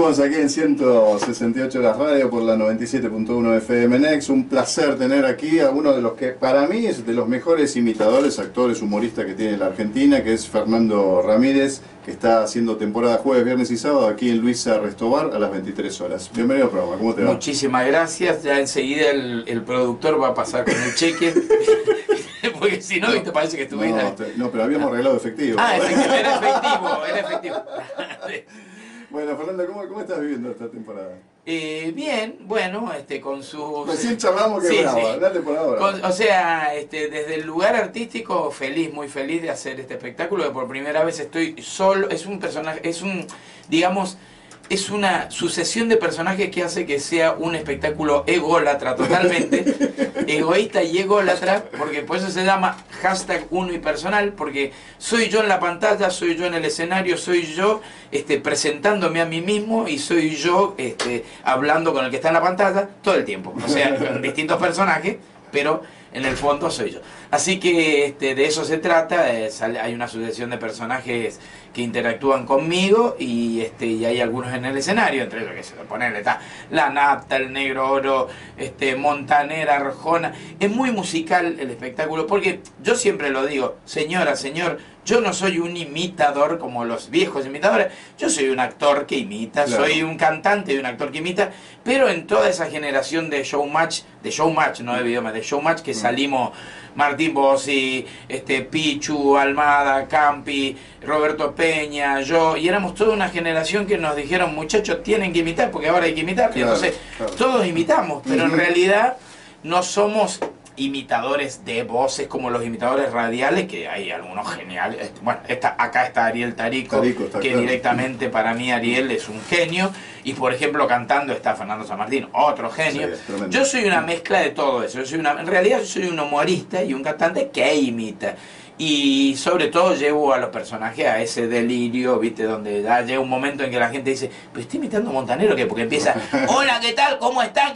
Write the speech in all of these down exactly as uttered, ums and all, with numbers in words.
Seguimos aquí en ciento sesenta y ocho Horas Radio por la noventa y siete punto uno F M Next. Un placer tener aquí a uno de los que para mí es de los mejores imitadores, actores, humoristas que tiene la Argentina, que es Fernando Ramírez, que está haciendo temporada jueves, viernes y sábado aquí en Luisa Restobar a las veintitrés horas. Bienvenido al programa, ¿cómo te va? Muchísimas gracias. Ya enseguida el, el productor va a pasar con el cheque. Porque si no, no, te parece que estuviste... No, te, no, pero habíamos arreglado efectivo. Ah, efectivo, era efectivo, era efectivo. Bueno, Fernando, ¿cómo, ¿cómo estás viviendo esta temporada? Eh, bien, bueno, este, con sus... Recién charlamos que sí, brava, sí. dale por ahora. Con, o sea, este, desde el lugar artístico, feliz, muy feliz de hacer este espectáculo, que por primera vez estoy solo, es un personaje, es un, digamos, es una sucesión de personajes que hace que sea un espectáculo ególatra totalmente, egoísta y ególatra, porque por eso se llama hashtag unipersonal, porque soy yo en la pantalla, soy yo en el escenario, soy yo este, presentándome a mí mismo y soy yo este, hablando con el que está en la pantalla todo el tiempo, o sea, con distintos personajes, pero en el fondo soy yo. Así que este, de eso se trata, eh, sale, hay una sucesión de personajes que interactúan conmigo y, este, y hay algunos en el escenario, entre ellos que se lo ponen, está La Nata, el Negro Oro, este, Montanera, Arjona. Es muy musical el espectáculo, porque yo siempre lo digo, señora, señor, yo no soy un imitador como los viejos imitadores, yo soy un actor que imita, claro. Soy un cantante y un actor que imita, pero en toda esa generación de showmatch, de showmatch, no de videomatch, de showmatch que mm. salimos Martín Bossi, este, Pichu, Almada, Campi, Roberto Peña, yo, y éramos toda una generación que nos dijeron, muchachos, tienen que imitar, porque ahora hay que imitar, claro, entonces claro. Todos imitamos, pero uh-huh. En realidad no somos imitadores de voces como los imitadores radiales, que hay algunos geniales. Bueno, esta, acá está Ariel Tarico, Tarico está que claro. Directamente para mí Ariel es un genio, y por ejemplo cantando está Fernando San Martín, otro genio. Sí, yo soy una mezcla de todo eso, yo soy una, en realidad yo soy un humorista y un cantante que imita. Y sobre todo llevo a los personajes a ese delirio, ¿viste? Donde ya llega un momento en que la gente dice, pero estoy imitando a Montanero, ¿qué? Porque empieza, hola, ¿qué tal? ¿Cómo está?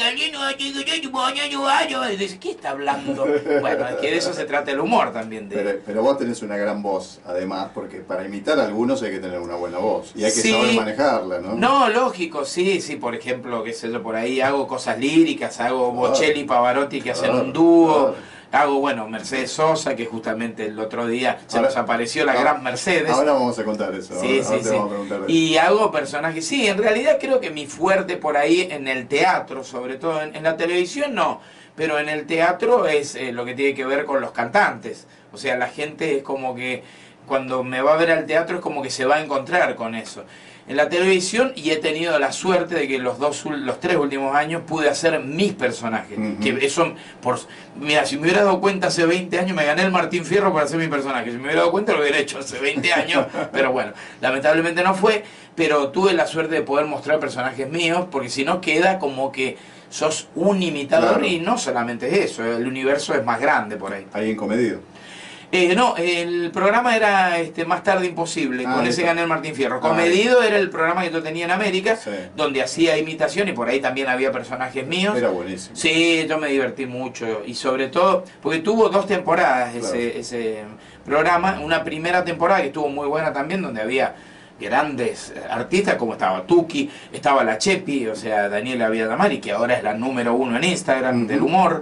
Y dice, ¿qué está hablando? Bueno, es que de eso se trata el humor también. De... Pero, pero vos tenés una gran voz, además, porque para imitar a algunos hay que tener una buena voz. Y hay que sí. saber manejarla, ¿no? No, lógico, sí, sí. Por ejemplo, qué sé yo, por ahí hago cosas líricas, hago claro. Bocelli y Pavarotti que hacen claro. un dúo. Claro. Hago, bueno, Mercedes Sosa, que justamente el otro día se ahora, nos apareció la ahora, gran Mercedes. Ahora vamos a contar eso. Sí, ahora, sí, ahora sí. Vamos a preguntar de y eso. hago personajes, sí, en realidad creo que mi fuerte por ahí en el teatro, sobre todo en, en la televisión no, pero en el teatro es eh, lo que tiene que ver con los cantantes. O sea, la gente es como que cuando me va a ver al teatro es como que se va a encontrar con eso. En la televisión, y he tenido la suerte de que los dos los tres últimos años pude hacer mis personajes. Uh-huh. Que eso, por, mira, si me hubiera dado cuenta hace veinte años, me gané el Martín Fierro para hacer mi personaje. Si me hubiera dado cuenta, lo hubiera hecho hace veinte años, pero bueno, lamentablemente no fue. Pero tuve la suerte de poder mostrar personajes míos, porque si no queda como que sos un imitador, claro. Y no solamente es eso, el universo es más grande por ahí. Ahí en Comedido. Eh, no, el programa era este, Más Tarde Imposible, ah, con ese gané el Martín Fierro. Comedido ah, era el programa que yo tenía en América, sí. Donde hacía imitación y por ahí también había personajes míos. Era buenísimo. Sí, yo me divertí mucho y sobre todo, porque tuvo dos temporadas claro. ese, ese programa, una primera temporada que estuvo muy buena también, donde había grandes artistas como estaba Tuki, estaba la Chepi, o sea, Daniela Villamari, que ahora es la número uno en Instagram uh-huh. del humor.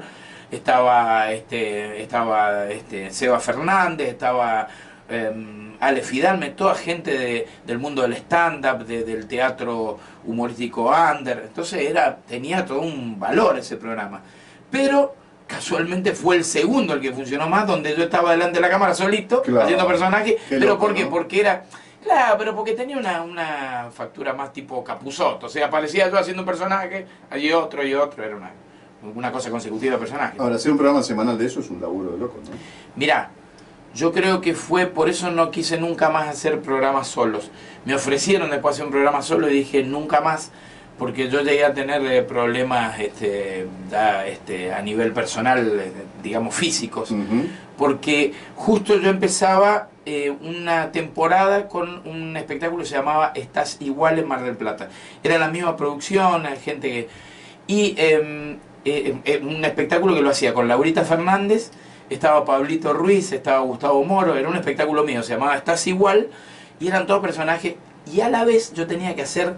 Estaba este estaba este Seba Fernández, estaba eh, Ale Fidalme, toda gente de, del mundo del stand-up, de, del teatro humorístico under. Entonces era tenía todo un valor ese programa. Pero casualmente fue el segundo el que funcionó más, donde yo estaba delante de la cámara solito, claro. Haciendo personajes. Qué pero loco, ¿por qué? ¿No? Porque era... Claro, pero porque tenía una, una factura más tipo Capusotto. O sea, aparecía yo haciendo un personaje, allí otro y otro, era una... una cosa consecutiva de personajes. Ahora, hacer un programa semanal de eso es un laburo de loco, ¿no? Mirá, yo creo que fue, por eso no quise nunca más hacer programas solos. Me ofrecieron después hacer un programa solo y dije nunca más, porque yo llegué a tener eh, problemas este, da, este, a nivel personal, eh, digamos físicos, uh-huh. Porque justo yo empezaba eh, una temporada con un espectáculo que se llamaba Estás Igual en Mar del Plata. Era la misma producción, gente que... Y... Eh, Eh, eh, un espectáculo que lo hacía con Laurita Fernández, estaba Pablito Ruiz, estaba Gustavo Moro, era un espectáculo mío, se llamaba Estás Igual, y eran todos personajes, y a la vez yo tenía que hacer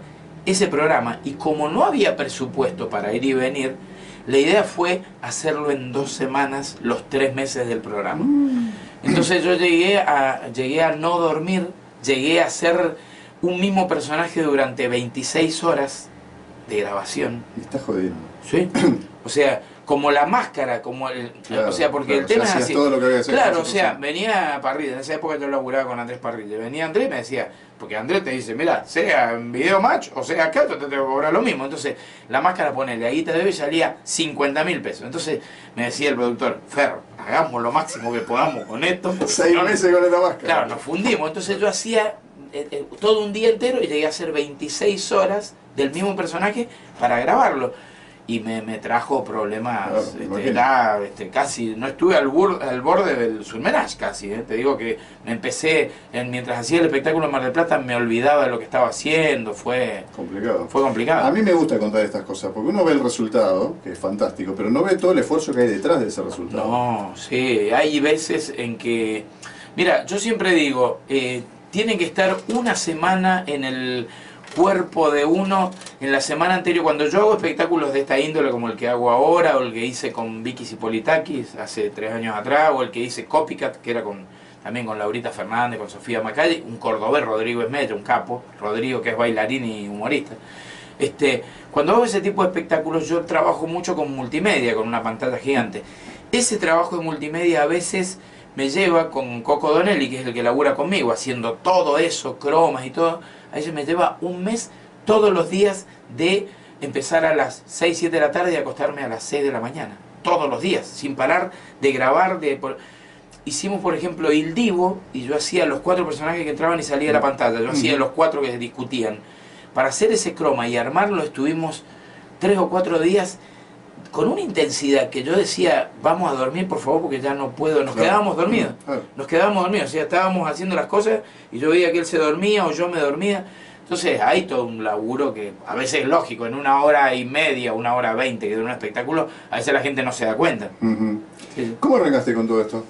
ese programa. Y como no había presupuesto para ir y venir, la idea fue hacerlo en dos semanas, los tres meses del programa. Entonces yo llegué a, llegué a no dormir, llegué a hacer un mismo personaje durante veintiséis horas de grabación. Me estás jodiendo. Sí. O sea, como la máscara, como el... Claro, o sea, porque claro, el tema ya es así. todo lo que había que hacer Claro, con o su sea, persona. venía Parrilla, en esa época yo laburaba con Andrés Parrilla. Venía Andrés y me decía, porque Andrés te dice, mira, sea en video match o sea acá, yo te tengo que cobrar lo mismo. Entonces, la máscara, ponele, ahí te debe salía cincuenta mil pesos. Entonces, me decía el productor, Ferro, hagamos lo máximo que podamos con esto. Seis no, meses con esta máscara. Claro, nos fundimos. Entonces yo hacía eh, eh, todo un día entero y llegué a hacer veintiséis horas del mismo personaje para grabarlo. Y me, me trajo problemas, Claro, este, era, este, casi, no estuve al, bur, al borde del surmenage casi, ¿eh? Te digo que me empecé, en, mientras hacía el espectáculo en Mar del Plata, me olvidaba de lo que estaba haciendo, fue complicado. Fue complicado. A mí me gusta contar estas cosas, porque uno ve el resultado, que es fantástico, pero no ve todo el esfuerzo que hay detrás de ese resultado. No, sí, hay veces en que, mira, yo siempre digo, eh, tiene que estar una semana en el cuerpo de uno en la semana anterior. Cuando yo hago espectáculos de esta índole como el que hago ahora, o el que hice con Vicky Zipolitakis hace tres años atrás, o el que hice Copycat, que era con también con Laurita Fernández, con Sofía Macay, un cordobés, Rodrigo Esmella, un capo, Rodrigo, que es bailarín y humorista. Este, cuando hago ese tipo de espectáculos yo trabajo mucho con multimedia, con una pantalla gigante. Ese trabajo de multimedia a veces me lleva con Coco Donelli, que es el que labura conmigo, haciendo todo eso, cromas y todo. A veces me lleva un mes todos los días de empezar a las seis, siete de la tarde y acostarme a las seis de la mañana. Todos los días, sin parar de grabar. De... Hicimos, por ejemplo, Il Divo, y yo hacía los cuatro personajes que entraban y salía de la pantalla. Yo hacía los cuatro que discutían. Para hacer ese croma y armarlo estuvimos tres o cuatro días con una intensidad que yo decía, vamos a dormir por favor porque ya no puedo. Nos claro. quedábamos dormidos, claro. nos quedábamos dormidos, o sea, estábamos haciendo las cosas y yo veía que él se dormía o yo me dormía. Entonces hay todo un laburo que a veces es lógico, en una hora y media, una hora veinte que dura un espectáculo, a veces la gente no se da cuenta. Uh-huh. sí. ¿Cómo arrancaste con todo esto?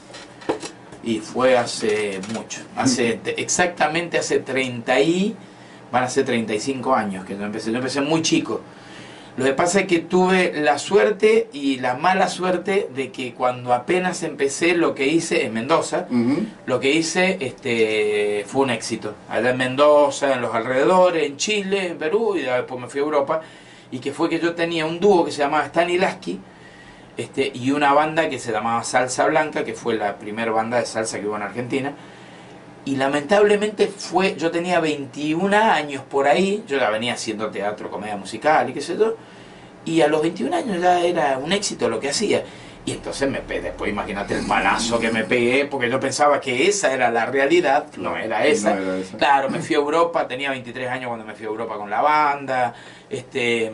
Y fue hace mucho, hace exactamente hace treinta y... van a ser treinta y cinco años que yo empecé, yo empecé muy chico. Lo que pasa es que tuve la suerte y la mala suerte de que cuando apenas empecé lo que hice en Mendoza, uh-huh. lo que hice este, fue un éxito. Allá en Mendoza, en los alrededores, en Chile, en Perú, y después me fui a Europa, y que fue que yo tenía un dúo que se llamaba Stanislavski, este, y una banda que se llamaba Salsa Blanca, que fue la primera banda de salsa que hubo en Argentina. Y lamentablemente fue, yo tenía veintiún años por ahí, yo ya venía haciendo teatro, comedia musical y qué sé yo, y a los veintiún años ya era un éxito lo que hacía. Y entonces me pegué, después imagínate el palazo que me pegué, porque yo pensaba que esa era la realidad, no era esa. No era esa. Claro, me fui a Europa, tenía veintitrés años cuando me fui a Europa con la banda, este...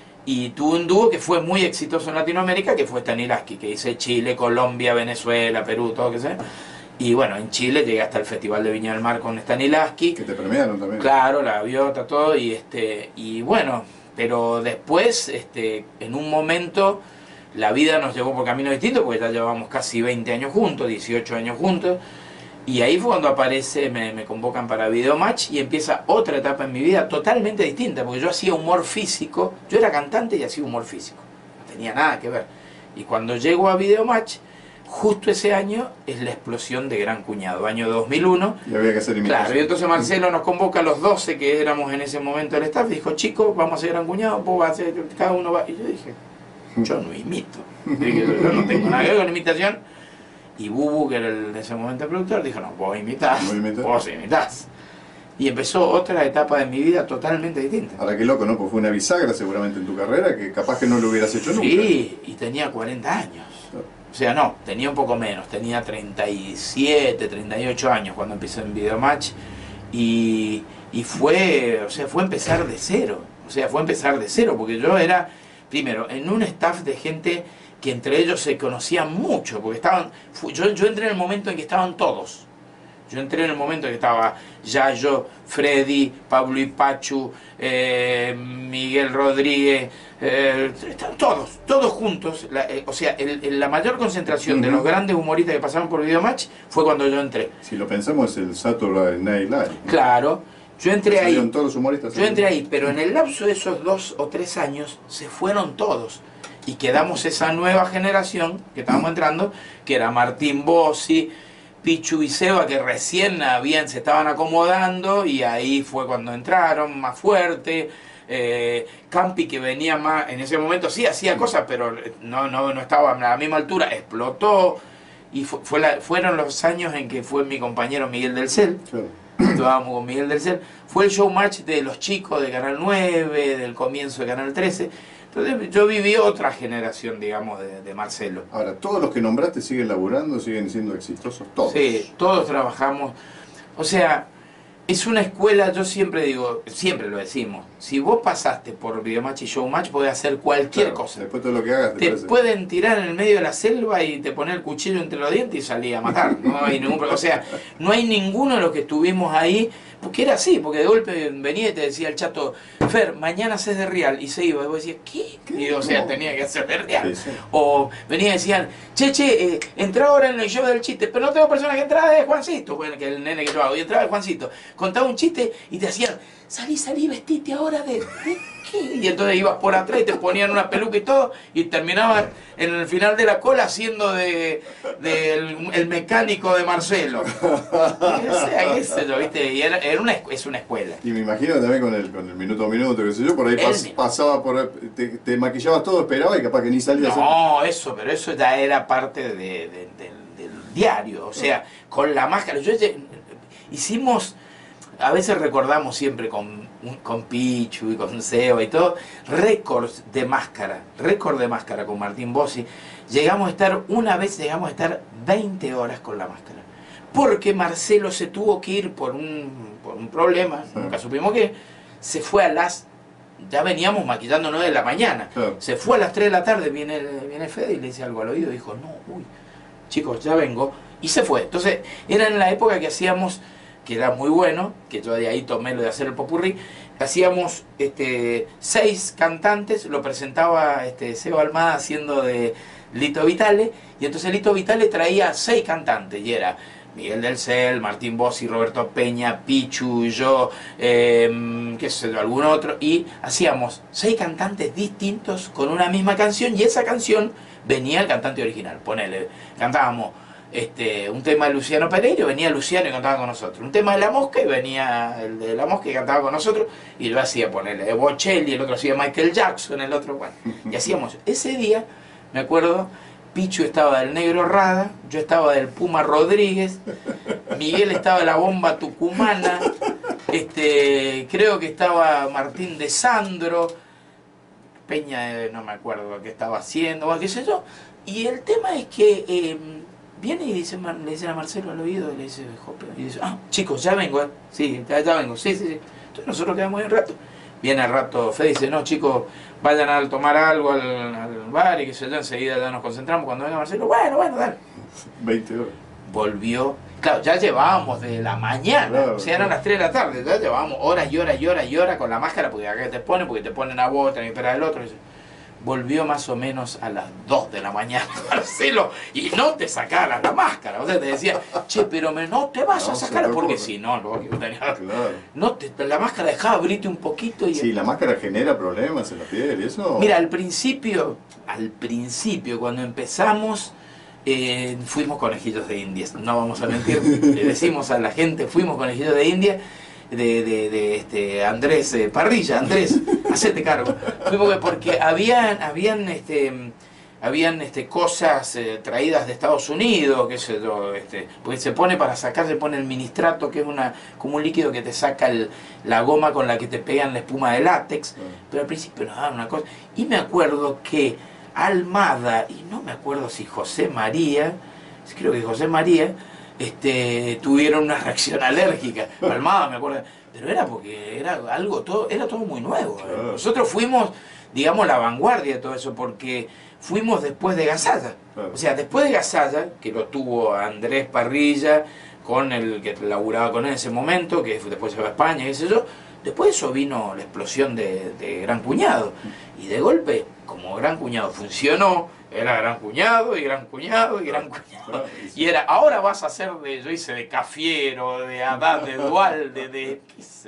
y tuve un dúo que fue muy exitoso en Latinoamérica, que fue Stanislavski, que hice Chile, Colombia, Venezuela, Perú, todo que sea. Y bueno, en Chile llegué hasta el Festival de Viña del Mar con Stanislavski. Que te premiaron también. Claro, la gaviota, todo, y este y bueno, pero después, este en un momento, la vida nos llevó por caminos distintos, porque ya llevamos casi veinte años juntos, dieciocho años juntos, y ahí fue cuando aparece, me, me convocan para Video Match, y empieza otra etapa en mi vida totalmente distinta, porque yo hacía humor físico, yo era cantante y hacía humor físico, no tenía nada que ver. Y cuando llego a Video Match, justo ese año es la explosión de Gran Cuñado, año dos mil uno. Y había que hacer imitación. Claro, y entonces Marcelo nos convoca a los doce que éramos en ese momento del staff y dijo, chicos, vamos a hacer Gran Cuñado, vos vas a hacer, cada uno va. Y yo dije, yo no imito. Dije, yo no tengo nada que ver con imitación. Y Bubu, que era el, de ese momento el productor, dijo, no, vos imitás, vos imitás. Y empezó otra etapa de mi vida totalmente distinta. Ahora qué loco, ¿no? Porque fue una bisagra seguramente en tu carrera que capaz que no lo hubieras hecho nunca. Sí, y tenía cuarenta años. O sea, no, tenía un poco menos, tenía treinta y siete, treinta y ocho años cuando empecé en Video Match y, y fue, o sea, fue empezar de cero, o sea, fue empezar de cero, porque yo era, primero, en un staff de gente que entre ellos se conocían mucho, porque estaban, yo, yo entré en el momento en que estaban todos. Yo entré en el momento en que estaba Yayo, Freddy, Pablo Ipachu, eh, Miguel Rodríguez, eh, están todos, todos juntos. La, eh, o sea, el, el, la mayor concentración uh-huh. de los grandes humoristas que pasaron por Video Match fue cuando yo entré. Si lo pensamos, es el Saturday Night Live. Claro, Yo entré ahí. Todos los humoristas. Yo entré ahí, pero en el lapso de esos dos o tres años se fueron todos. Y quedamos esa nueva generación que estábamos entrando, que era Martín Bossi, Pichu y Seba, que recién habían, se estaban acomodando, y ahí fue cuando entraron más fuerte. Eh, Campi, que venía más, en ese momento sí hacía cosas, pero no, no, no estaba a la misma altura, explotó. Y fue, fue la, fueron los años en que fue mi compañero Miguel del Cel. Claro. Estábamos con Miguel del Cel. Fue el showmatch de los chicos de Canal nueve, del comienzo de Canal trece. Entonces yo viví otra generación, digamos, de, de Marcelo. Ahora, ¿todos los que nombraste siguen laburando, siguen siendo exitosos? Todos. Sí, todos trabajamos. O sea, es una escuela, yo siempre digo, siempre lo decimos, si vos pasaste por Videomatch y Showmatch, podés hacer cualquier Claro, cosa. Después todo lo que hagas te, Te parece. pueden tirar en el medio de la selva y te poner el cuchillo entre los dientes y salir a matar. No hay ningún problema. O sea, no hay ninguno de los que estuvimos ahí, porque era así, porque de golpe venía y te decía el chato, Fer, mañana haces de real, y se iba, y vos decías, ¿qué? ¿Qué? Y, o sea, No. tenía que hacer de real. Sí, sí. O venía y decían, che, che, eh, entra ahora en el show del chiste, pero no tengo personas que entraba de Juancito, bueno, que el nene que yo hago, y entraba de Juancito, contaba un chiste y te hacían, salí, salí, vestite ahora de... ¿de qué? Y entonces ibas por atrás y te ponían una peluca y todo, y terminabas en el final de la cola haciendo de, de el, el mecánico de Marcelo. Y ese, qué sé yo, ¿viste? Y era, era una, es una escuela. Y me imagino también con el, con el minuto a minuto, qué sé yo, por ahí pas, El- pasaba por... Te, te maquillabas todo, esperabas y capaz que ni salías. No, eso, pero eso ya era parte de, de- del, del diario, o sea, con la máscara. Yo lle- hicimos, a veces recordamos siempre con, con Pichu y con Seba y todo, récords de máscara, récord de máscara con Martín Bossi. Llegamos a estar, una vez llegamos a estar veinte horas con la máscara. Porque Marcelo se tuvo que ir por un, por un problema, Sí. nunca supimos qué, se fue a las... Ya veníamos maquillándonos de la mañana. Claro. Se fue a las tres de la tarde, viene, el- viene Fede y le dice algo al oído. Y dijo, no, uy, chicos, ya vengo. Y se fue. Entonces, era en la época que hacíamos, que era muy bueno, que yo de ahí tomé lo de hacer el popurrí. Hacíamos este, seis cantantes, lo presentaba este, Seba Almada haciendo de Lito Vitale. Y entonces Lito Vitale traía seis cantantes. Y era Miguel del Cel, Martín Bossi, Roberto Peña, Pichu, yo, eh, qué sé yo, algún otro, y hacíamos seis cantantes distintos con una misma canción, y esa canción venía el cantante original. Ponele, cantábamos este, un tema de Luciano Pereira, venía Luciano y cantaba con nosotros. Un tema de La Mosca y venía el de La Mosca y cantaba con nosotros, y yo hacía, ponerle Bocelli, el otro hacía Michael Jackson, el otro, bueno, y hacíamos. Ese día, me acuerdo, Pichu estaba del Negro Rada, yo estaba del Puma Rodríguez, Miguel estaba de la Bomba Tucumana, este, creo que estaba Martín de Sandro, Peña, eh, no me acuerdo qué estaba haciendo, o qué sé yo. Y el tema es que eh, viene y dice, Mar- le dice a Marcelo al oído, le dice, Jope, y dice, ah, chicos, ya vengo, eh. Sí, ya, ya vengo, sí, sí, sí. Entonces nosotros quedamos ahí un rato. Viene al rato Fede y dice, no, chicos, vayan a tomar algo al, al bar y que se yo, enseguida ya nos concentramos. Cuando venga Marcelo, bueno, bueno, dale. veinte horas. Volvió, claro, ya llevábamos de la mañana, Claro, o sea, eran claro. las tres de la tarde, ya llevábamos horas y horas y horas y horas con la máscara, porque acá te ponen, porque te ponen a vos, tenés que esperar al otro. Y dice, volvió más o menos a las dos de la mañana, Marcelo, y no te sacaras la máscara. O sea, te decía, che, pero me, no te vas No, a se sacar, te porque ocurre. si no, lo que tenía. Claro. No te, la máscara dejaba abrirte un poquito y. Sí, la máscara genera problemas en la piel y eso. Mira, al principio, al principio, cuando empezamos, eh, fuimos conejillos de indias, no vamos a mentir, le decimos a la gente, fuimos conejillos de India, de, de, de este Andrés eh, Parrilla, Andrés, hacete cargo. Fuimos porque habían, habían este habían este cosas eh, traídas de Estados Unidos, qué sé yo, este, porque se pone para sacar, se pone el ministrato, que es una como un líquido que te saca el, la goma con la que te pegan la espuma de látex, Claro. pero al principio nos daban una cosa. Y me acuerdo que Almada, y no me acuerdo si José María, creo que José María, este, tuvieron una reacción alérgica. Almada, me acuerdo, pero era porque era algo todo, era todo muy nuevo. Claro. Nosotros fuimos, digamos, la vanguardia de todo eso, porque fuimos después de Gasalla. Claro. O sea, después de Gasalla, que lo tuvo Andrés Parrilla, con el que laburaba con él en ese momento, que después se va a España, qué sé yo. Después de eso vino la explosión de, de Gran Cuñado. Y de golpe, como Gran Cuñado funcionó, era Gran Cuñado y Gran Cuñado y Gran Cuñado. Claro. Y era, ahora vas a hacer de, yo hice de Cafiero, de Haddad, de Dual, de, de qué sé yo.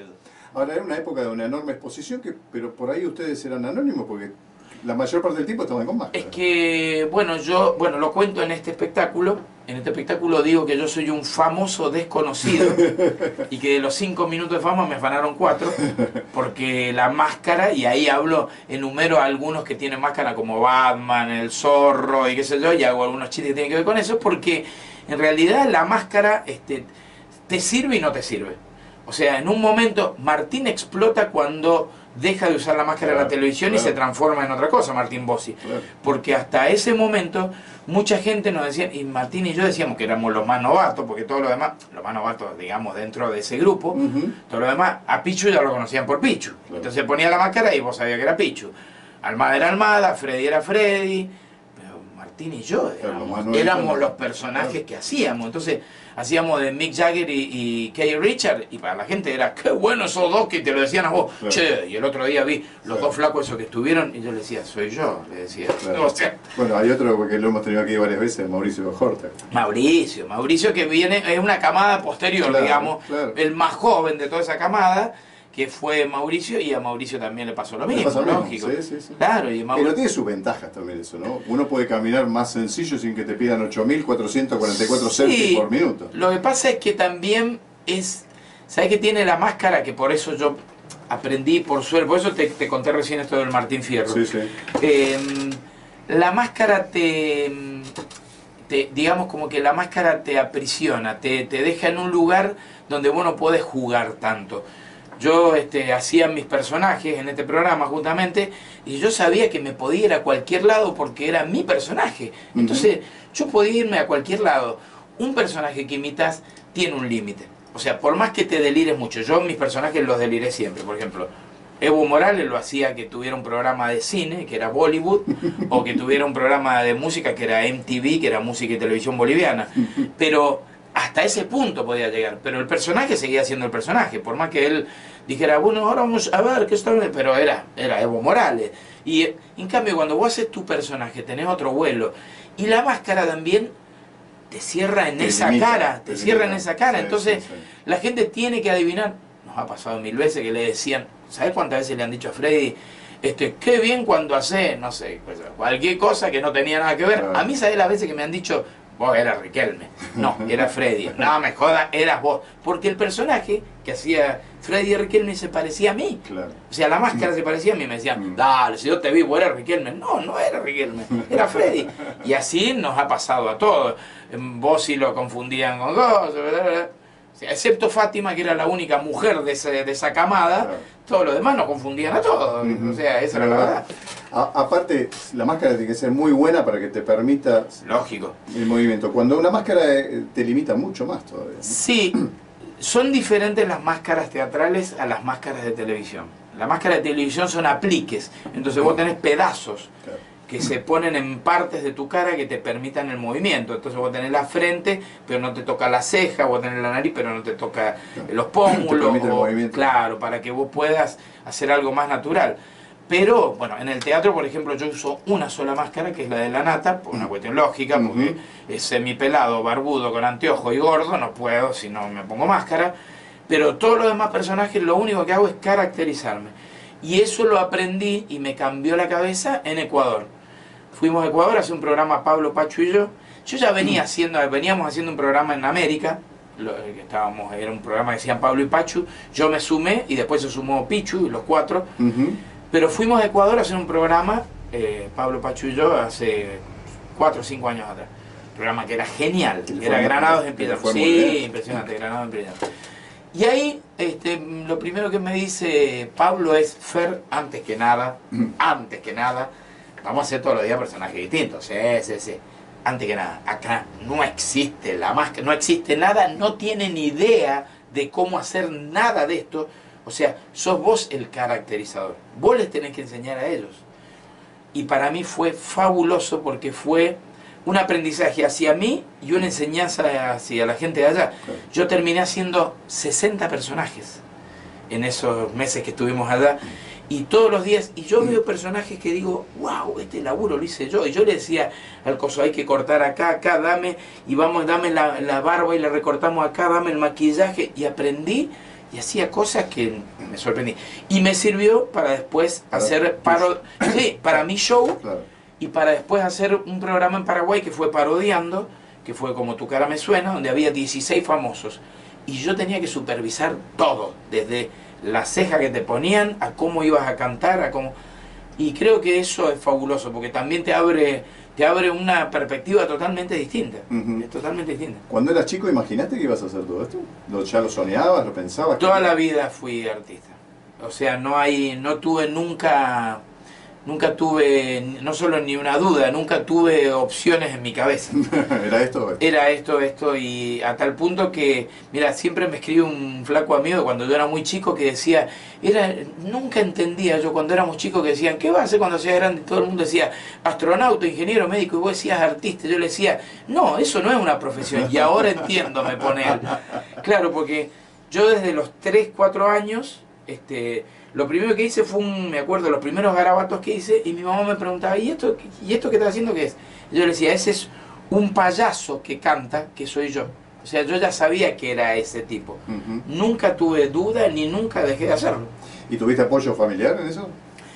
Ahora era una época de una enorme exposición, que, pero por ahí ustedes eran anónimos porque la mayor parte del tiempo estaban con máscara. Es que, bueno, yo, bueno, lo cuento en este espectáculo. En este espectáculo digo que yo soy un famoso desconocido y que de los cinco minutos de fama me afanaron cuatro, porque la máscara, y ahí hablo, enumero a algunos que tienen máscara como Batman, el Zorro y qué sé yo, y hago algunos chistes que tienen que ver con eso, porque en realidad la máscara este, te sirve y no te sirve. O sea, en un momento Martín explota cuando deja de usar la máscara, claro, en la televisión, claro, y se transforma en otra cosa, Martín Bossi. Claro. Porque hasta ese momento mucha gente nos decía, y Martín y yo decíamos que éramos los más novatos, porque todos los demás, los más novatos, digamos, dentro de ese grupo, uh-huh, todos los demás, a Pichu ya lo conocían por Pichu. Claro. Entonces ponía la máscara y vos sabías que era Pichu. Almada era Almada, Freddy era Freddy, pero Martín y yo éramos, claro, éramos los personajes, claro, que hacíamos. Entonces hacíamos de Mick Jagger y, y Keith Richards, y para la gente era, qué bueno esos dos, que te lo decían a vos, claro, che, y el otro día vi los, claro, dos flacos esos que estuvieron, y yo le decía, soy yo, le decía. Claro. O sea, bueno, hay otro que lo hemos tenido aquí varias veces, Mauricio Bajorta. Mauricio, Mauricio que viene, es una camada posterior, claro, digamos, claro, el más joven de toda esa camada, que fue Mauricio, y a Mauricio también le pasó lo mismo, pasó lógico. Sí, sí, sí. Claro, y Mauricio... Pero tiene sus ventajas también eso, ¿no? Uno puede caminar más sencillo sin que te pidan ocho mil cuatrocientos cuarenta y cuatro sí, selfies por minuto. Lo que pasa es que también es... ¿Sabes qué tiene la máscara? Que por eso yo aprendí, por suerte, por eso te, te conté recién esto del Martín Fierro. Sí, sí. Eh, la máscara te... Te, digamos como que la máscara te aprisiona, te, te deja en un lugar donde vos no podés jugar tanto. Yo este, hacía mis personajes en este programa justamente, y yo sabía que me podía ir a cualquier lado porque era mi personaje. Entonces, uh-huh, yo podía irme a cualquier lado. Un personaje que imitas tiene un límite. O sea, por más que te delires mucho, yo mis personajes los deliré siempre. Por ejemplo, Evo Morales lo hacía que tuviera un programa de cine, que era Bollywood, o que tuviera un programa de música, que era M T V, que era música y televisión boliviana. Pero hasta ese punto podía llegar. Pero el personaje seguía siendo el personaje, por más que él dijera, bueno, ahora vamos a ver qué está... Pero era, era Evo Morales. Y en cambio, cuando vos haces tu personaje, tenés otro vuelo. Y la máscara también te cierra en te esa limita, cara, te, te cierra limita. en esa cara. Sí, Entonces, sí, sí. la gente tiene que adivinar. Nos ha pasado mil veces que le decían, ¿sabes cuántas veces le han dicho a Freddy? Este, qué bien cuando hace, no sé, pues, cualquier cosa que no tenía nada que ver. Claro. A mí, ¿sabes las veces que me han dicho, vos eras Riquelme? No, era Freddy. No me jodas, eras vos. Porque el personaje que hacía Freddy Riquelme se parecía a mí. Claro. O sea, la máscara se parecía a mí. Me decían, dale, si yo te vi, vos eras Riquelme. No, no era Riquelme, era Freddy. Y así nos ha pasado a todos. Vos sí lo confundían con vos, excepto Fátima, que era la única mujer de, ese, de esa camada. Claro. Todos los demás nos confundían a todos. Uh-huh. O sea, esa era la verdad. A, aparte, la máscara tiene que ser muy buena para que te permita... Lógico. El movimiento. Cuando una máscara te limita mucho más todavía, ¿no? Sí, son diferentes las máscaras teatrales a las máscaras de televisión. Las máscaras de televisión son apliques. Entonces vos tenés pedazos, claro, que se ponen en partes de tu cara que te permitan el movimiento. Entonces vos tenés la frente, pero no te toca la ceja, vos tenés la nariz, pero no te toca los pómulos. O, claro, para que vos puedas hacer algo más natural. Pero, bueno, en el teatro, por ejemplo, yo uso una sola máscara, que es la de la Nata, por una cuestión lógica, porque uh-huh, es semipelado, barbudo, con anteojo y gordo, no puedo si no me pongo máscara. Pero todos los demás personajes, lo único que hago es caracterizarme. Y eso lo aprendí y me cambió la cabeza en Ecuador. Fuimos a Ecuador a hacer un programa, Pablo, Pachu y yo. Yo ya venía haciendo, veníamos haciendo un programa en América, lo, que estábamos, era un programa que decían Pablo y Pachu. Yo me sumé y después se sumó Pichu, los cuatro. Uh-huh. Pero fuimos a Ecuador a hacer un programa, eh, Pablo, Pachu y yo, hace cuatro o cinco años atrás. Un programa que era genial, que era Granados en Piedra. Sí, impresionante, Granados en Piedra. Y ahí, este, lo primero que me dice Pablo es, Fer, antes que nada, antes que nada, vamos a hacer todos los días personajes distintos, sí, sí, sí. Antes que nada, acá no existe la máscara, no existe nada, no tienen idea de cómo hacer nada de esto. O sea, sos vos el caracterizador. Vos les tenés que enseñar a ellos. Y para mí fue fabuloso porque fue un aprendizaje hacia mí y una enseñanza hacia la gente de allá. Yo terminé haciendo sesenta personajes en esos meses que estuvimos allá. Y todos los días, y yo veo personajes que digo, wow, este laburo lo hice yo. Y yo le decía al coso, hay que cortar acá, acá, dame, y vamos, dame la, la barba y la recortamos acá, dame el maquillaje. Y aprendí y hacía cosas que me sorprendí. Y me sirvió para después hacer paro sí, para mi show, claro. Y para después hacer un programa en Paraguay que fue Parodiando, que fue Como tu cara me suena, donde había dieciséis famosos. Y yo tenía que supervisar todo, desde la ceja que te ponían, a cómo ibas a cantar, a cómo... Y creo que eso es fabuloso, porque también te abre, te abre una perspectiva totalmente distinta. Uh-huh. Es totalmente distinta. Cuando eras chico, ¿imaginaste que ibas a hacer todo esto? ¿Ya lo soñabas, lo pensabas? Toda la vida fui artista. O sea, no hay, no tuve nunca... Nunca tuve, no solo ni una duda, nunca tuve opciones en mi cabeza. ¿Era esto o esto? Era esto, esto, y a tal punto que, mira, siempre me escribe un flaco amigo cuando yo era muy chico que decía, era nunca entendía yo cuando éramos chicos que decían, ¿qué vas a hacer cuando seas grande? Todo el mundo decía, astronauta, ingeniero, médico, y vos decías artista. Yo le decía, no, eso no es una profesión, y ahora entiendo, me pone él. Claro, porque yo desde los tres, cuatro años, este... lo primero que hice fue un, me acuerdo, los primeros garabatos que hice, y mi mamá me preguntaba, ¿y esto, ¿y esto que estás haciendo qué es? Y yo le decía, ese es un payaso que canta, que soy yo. O sea, yo ya sabía que era ese tipo. Uh-huh. Nunca tuve duda, ni nunca dejé de hacerlo. ¿Y tuviste apoyo familiar en eso?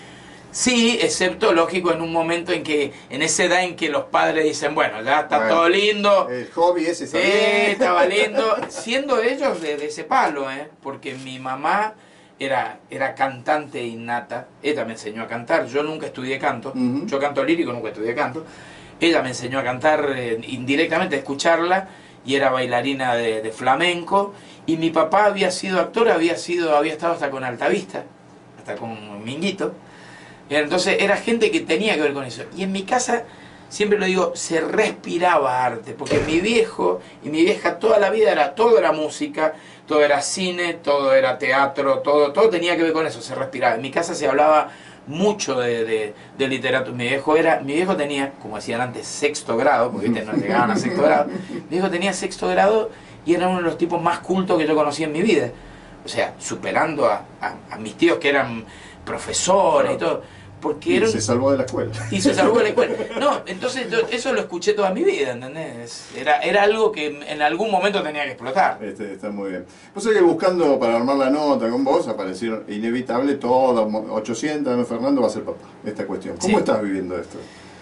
Sí, excepto, lógico, en un momento en que, en esa edad en que los padres dicen, bueno, ya está bueno, todo lindo. El hobby ese está eh, bien. Estaba lindo, siendo ellos de, de ese palo, ¿eh? Porque mi mamá... Era, era cantante innata, ella me enseñó a cantar, yo nunca estudié canto, uh-huh. Yo canto lírico, nunca estudié canto, ella me enseñó a cantar eh, indirectamente, a escucharla, y era bailarina de, de flamenco, y mi papá había sido actor, había, sido, había estado hasta con Altavista, hasta con Minguito, entonces era gente que tenía que ver con eso, y en mi casa, siempre lo digo, se respiraba arte, porque mi viejo y mi vieja toda la vida era, todo era música, todo era cine, todo era teatro, todo, todo tenía que ver con eso, se respiraba. En mi casa se hablaba mucho de, de, de literatura. Mi viejo era, mi viejo tenía, como decían antes, sexto grado, porque ¿viste? No llegaban a sexto grado. Mi viejo tenía sexto grado y era uno de los tipos más cultos que yo conocí en mi vida. O sea, superando a, a, a mis tíos que eran profesores y todo. Porque y era un... se salvó de la escuela. Y se salvó de la escuela. No, entonces yo eso lo escuché toda mi vida, ¿entendés? Era, era algo que en algún momento tenía que explotar. Este, está muy bien. Pues que buscando para armar la nota con vos, apareció inevitable todo, ochocientos, ¿no? Fernando va a ser papá, esta cuestión. ¿Cómo sí. estás viviendo esto?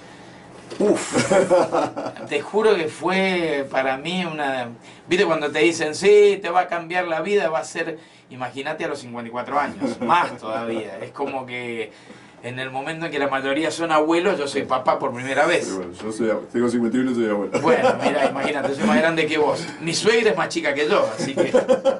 Uf, te juro que fue para mí una... ¿Viste cuando te dicen, sí, te va a cambiar la vida, va a ser... Imagínate a los cincuenta y cuatro años, más todavía. Es como que... En el momento en que la mayoría son abuelos, yo soy papá por primera vez. Sí, bueno, yo soy, tengo cincuenta y uno y soy abuelo. Bueno, mira, imagínate, soy más grande que vos. Mi suegra es más chica que yo, así que...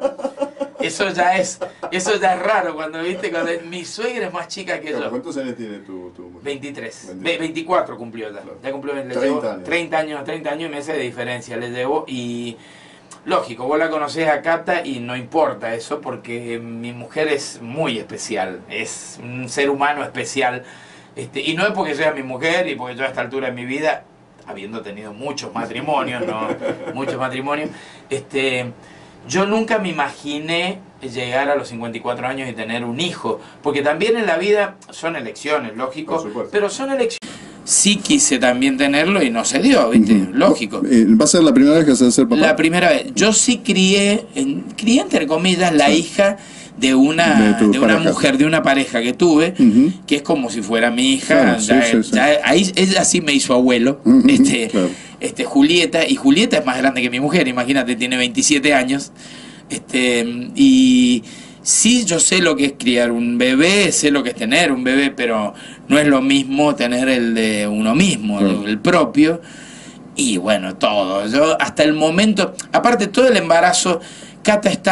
Eso ya es, eso ya es raro, cuando viste, cuando mi suegra es más chica que yo. ¿Cuántos años tiene tu, tu mujer? veintitrés. veintitrés. veinticuatro cumplió ya. Claro. Ya cumplió, le treinta llevo años. treinta años, treinta años y meses de diferencia le llevo y... Lógico, vos la conocés a Cata y no importa eso porque mi mujer es muy especial, es un ser humano especial. Este, y no es porque sea mi mujer y porque yo a esta altura de mi vida, habiendo tenido muchos matrimonios, ¿no? muchos matrimonios, este, yo nunca me imaginé llegar a los cincuenta y cuatro años y tener un hijo, porque también en la vida son elecciones, lógico, pero son elecciones. Sí quise también tenerlo y no se dio, ¿viste? Uh-huh. Lógico. ¿Va a ser la primera vez que vas a ser papá? La primera vez. Yo sí crié, en, crié entre comillas, la sí. hija de una de, de una mujer, de una pareja que tuve, uh-huh. que es como si fuera mi hija. Claro, ya, sí, sí, ya, sí. Ahí ella sí me hizo abuelo, uh-huh, este, claro. este Julieta, y Julieta es más grande que mi mujer, imagínate, tiene veintisiete años. Este, y sí, yo sé lo que es criar un bebé, sé lo que es tener un bebé, pero no es lo mismo tener el de uno mismo, claro. el, el propio. Y bueno, todo. Yo hasta el momento, aparte todo el embarazo, Cata es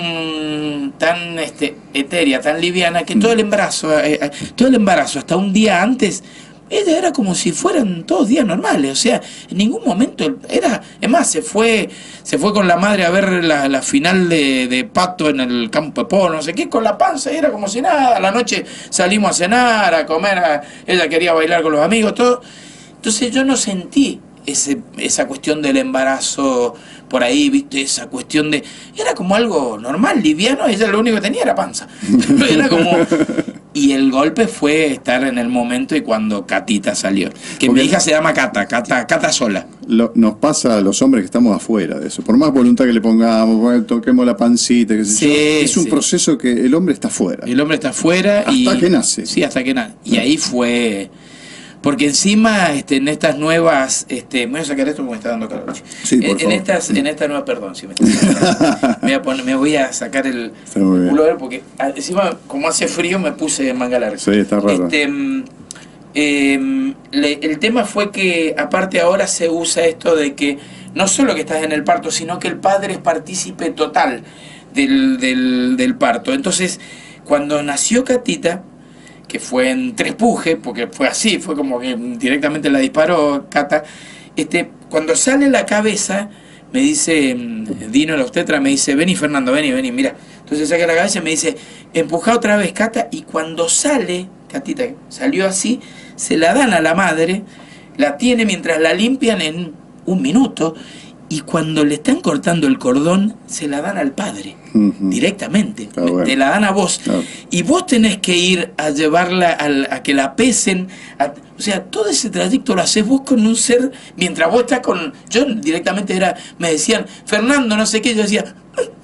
tan, tan este, etérea, tan liviana, que todo el embarazo, eh, todo el embarazo, hasta un día antes, ella era como si fueran todos días normales, o sea, en ningún momento era, es más, se fue, se fue con la madre a ver la, la final de, de Pato en el campo de polo, no sé qué, con la panza, era como si nada, a la noche salimos a cenar, a comer, a, ella quería bailar con los amigos, todo, entonces yo no sentí ese, esa cuestión del embarazo por ahí, viste, esa cuestión de, era como algo normal, liviano, ella lo único que tenía era panza, era como... Y el golpe fue estar en el momento y cuando Catita salió. Que Porque mi hija se llama Cata, Cata, Cata sola. lo, nos pasa a los hombres que estamos afuera de eso. Por más voluntad que le pongamos, toquemos la pancita, qué sé Sí, yo, es un sí. proceso que el hombre está afuera. El hombre está afuera. Hasta y, que nace. Sí, hasta que nace. Y ahí fue... Porque encima, este, en estas nuevas... Este, me voy a sacar esto porque me está dando calor. Sí, por en, en favor. estas, en esta nueva... Perdón, si me está dando calor. me, voy a poner, me voy a sacar el, Está muy el bien. pullover porque ah, encima, como hace frío, me puse manga larga. Sí, está raro. Este, mm, eh, le- el tema fue que, aparte ahora se usa esto de que no solo que estás en el parto, sino que el padre es partícipe total del, del, del parto. Entonces, cuando nació Catita, que fue en tres pujes, porque fue así, fue como que directamente la disparó Cata, este, cuando sale la cabeza, me dice, mm, Dino, el obstetra, me dice, vení Fernando, vení, vení, mira. Entonces saca la cabeza y me dice, empuja otra vez Cata, y cuando sale, Catita, salió así, se la dan a la madre, la tiene mientras la limpian en un minuto, y cuando le están cortando el cordón, se la dan al padre, Ujú. directamente, Ah, bueno. te la dan a vos. Claro. Y vos tenés que ir a llevarla al- a, que la pesen. a- o sea, todo ese trayecto lo haces vos con un ser, mientras vos estás con... Yo directamente era, me decían, Fernando, no sé qué, yo decía...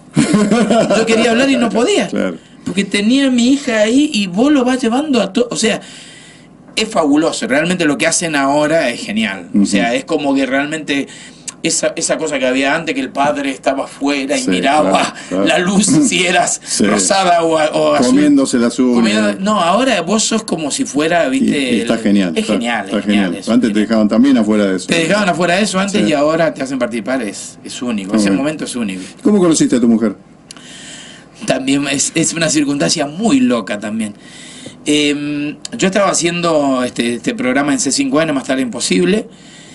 Yo quería hablar y no podía. Claro. Porque tenía a mi hija ahí y vos lo vas llevando a todo... O sea, es fabuloso. Realmente lo que hacen ahora es genial. O sea, es como que realmente... Esa, esa cosa que había antes, que el padre estaba afuera y Sí, miraba claro, claro. la luz, si eras Sí. rosada o, a- o azul. Comiéndose las uñas. Comiendo- no, ahora vos sos como si fuera, Y- viste... y está el- genial. Es está- genial, está es genial. genial. eso, Antes te genial. dejaban también afuera de eso. Te dejaban afuera de eso antes Sí. y ahora te hacen participar, es, es único, Muy ese bien. momento es único. ¿Cómo conociste a tu mujer? También es, es una circunstancia muy loca también. Eh, yo estaba haciendo este, este programa en C cinco N, Más tarde imposible,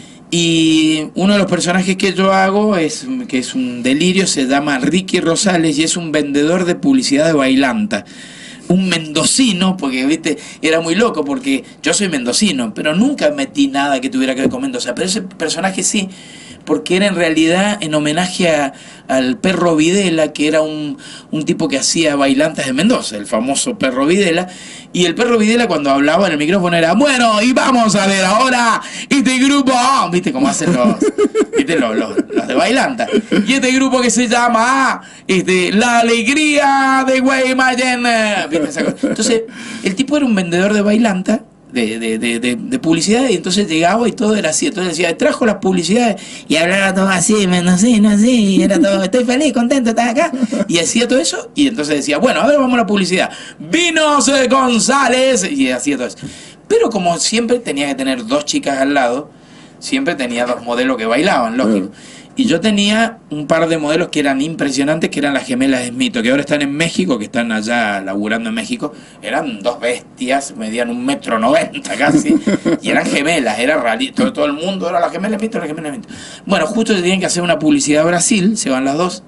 y uno de los personajes que yo hago, es que es un delirio, se llama Ricky Rosales y es un vendedor de publicidad de Bailanta. Un mendocino, porque viste, era muy loco, porque yo soy mendocino, pero nunca metí nada que tuviera que ver con Mendoza. Pero ese personaje sí, porque era en realidad en homenaje a, al Perro Videla, que era un, un tipo que hacía bailantas de Mendoza, el famoso Perro Videla. Y el Perro Videla, cuando hablaba en el micrófono, era, bueno, y vamos a ver ahora este grupo, viste cómo hacen los, viste, los, los, los de bailanta. Y este grupo que se llama este, La Alegría de Guaymallén, ¿viste esa cosa? Entonces, el tipo era un vendedor de bailanta, de, de, de, de, de publicidad, y entonces llegaba y todo era así. Entonces decía, trajo las publicidades y hablaba todo así, mendocino, así, y era todo, estoy feliz, contento, estás acá. Y hacía todo eso, y entonces decía, bueno, a ver, vamos a la publicidad. Vinos eh, González, y hacía todo eso. Pero como siempre tenía que tener dos chicas al lado, siempre tenía dos modelos que bailaban, lógico. Y yo tenía un par de modelos que eran impresionantes, que eran las gemelas Smito, que ahora están en México, que están allá laburando en México. Eran dos bestias, medían un metro noventa casi, y eran gemelas, era realista. Todo, todo el mundo era la gemela Smito, la gemela Smito. Bueno, justo tenían que hacer una publicidad a Brasil, se van las dos,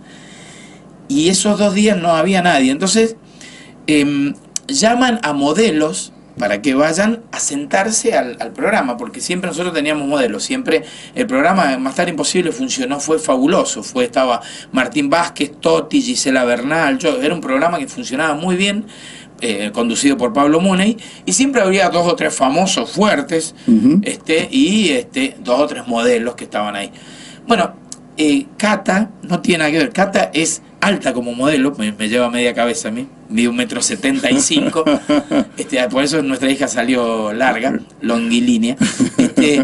y esos dos días no había nadie. Entonces, eh, llaman a modelos para que vayan a sentarse al, al programa, porque siempre nosotros teníamos modelos, siempre el programa Más tarde imposible funcionó, fue fabuloso, fue estaba Martín Vázquez, Totti, Gisela Bernal, yo, era un programa que funcionaba muy bien, eh, conducido por Pablo Muney, y siempre había dos o tres famosos fuertes, Ujú. este, y este, dos o tres modelos que estaban ahí. Bueno, eh, Cata no tiene nada que ver, Cata es alta como modelo, me, me lleva media cabeza a mí, mide un metro setenta y cinco, este, por eso nuestra hija salió larga, longilínea, este,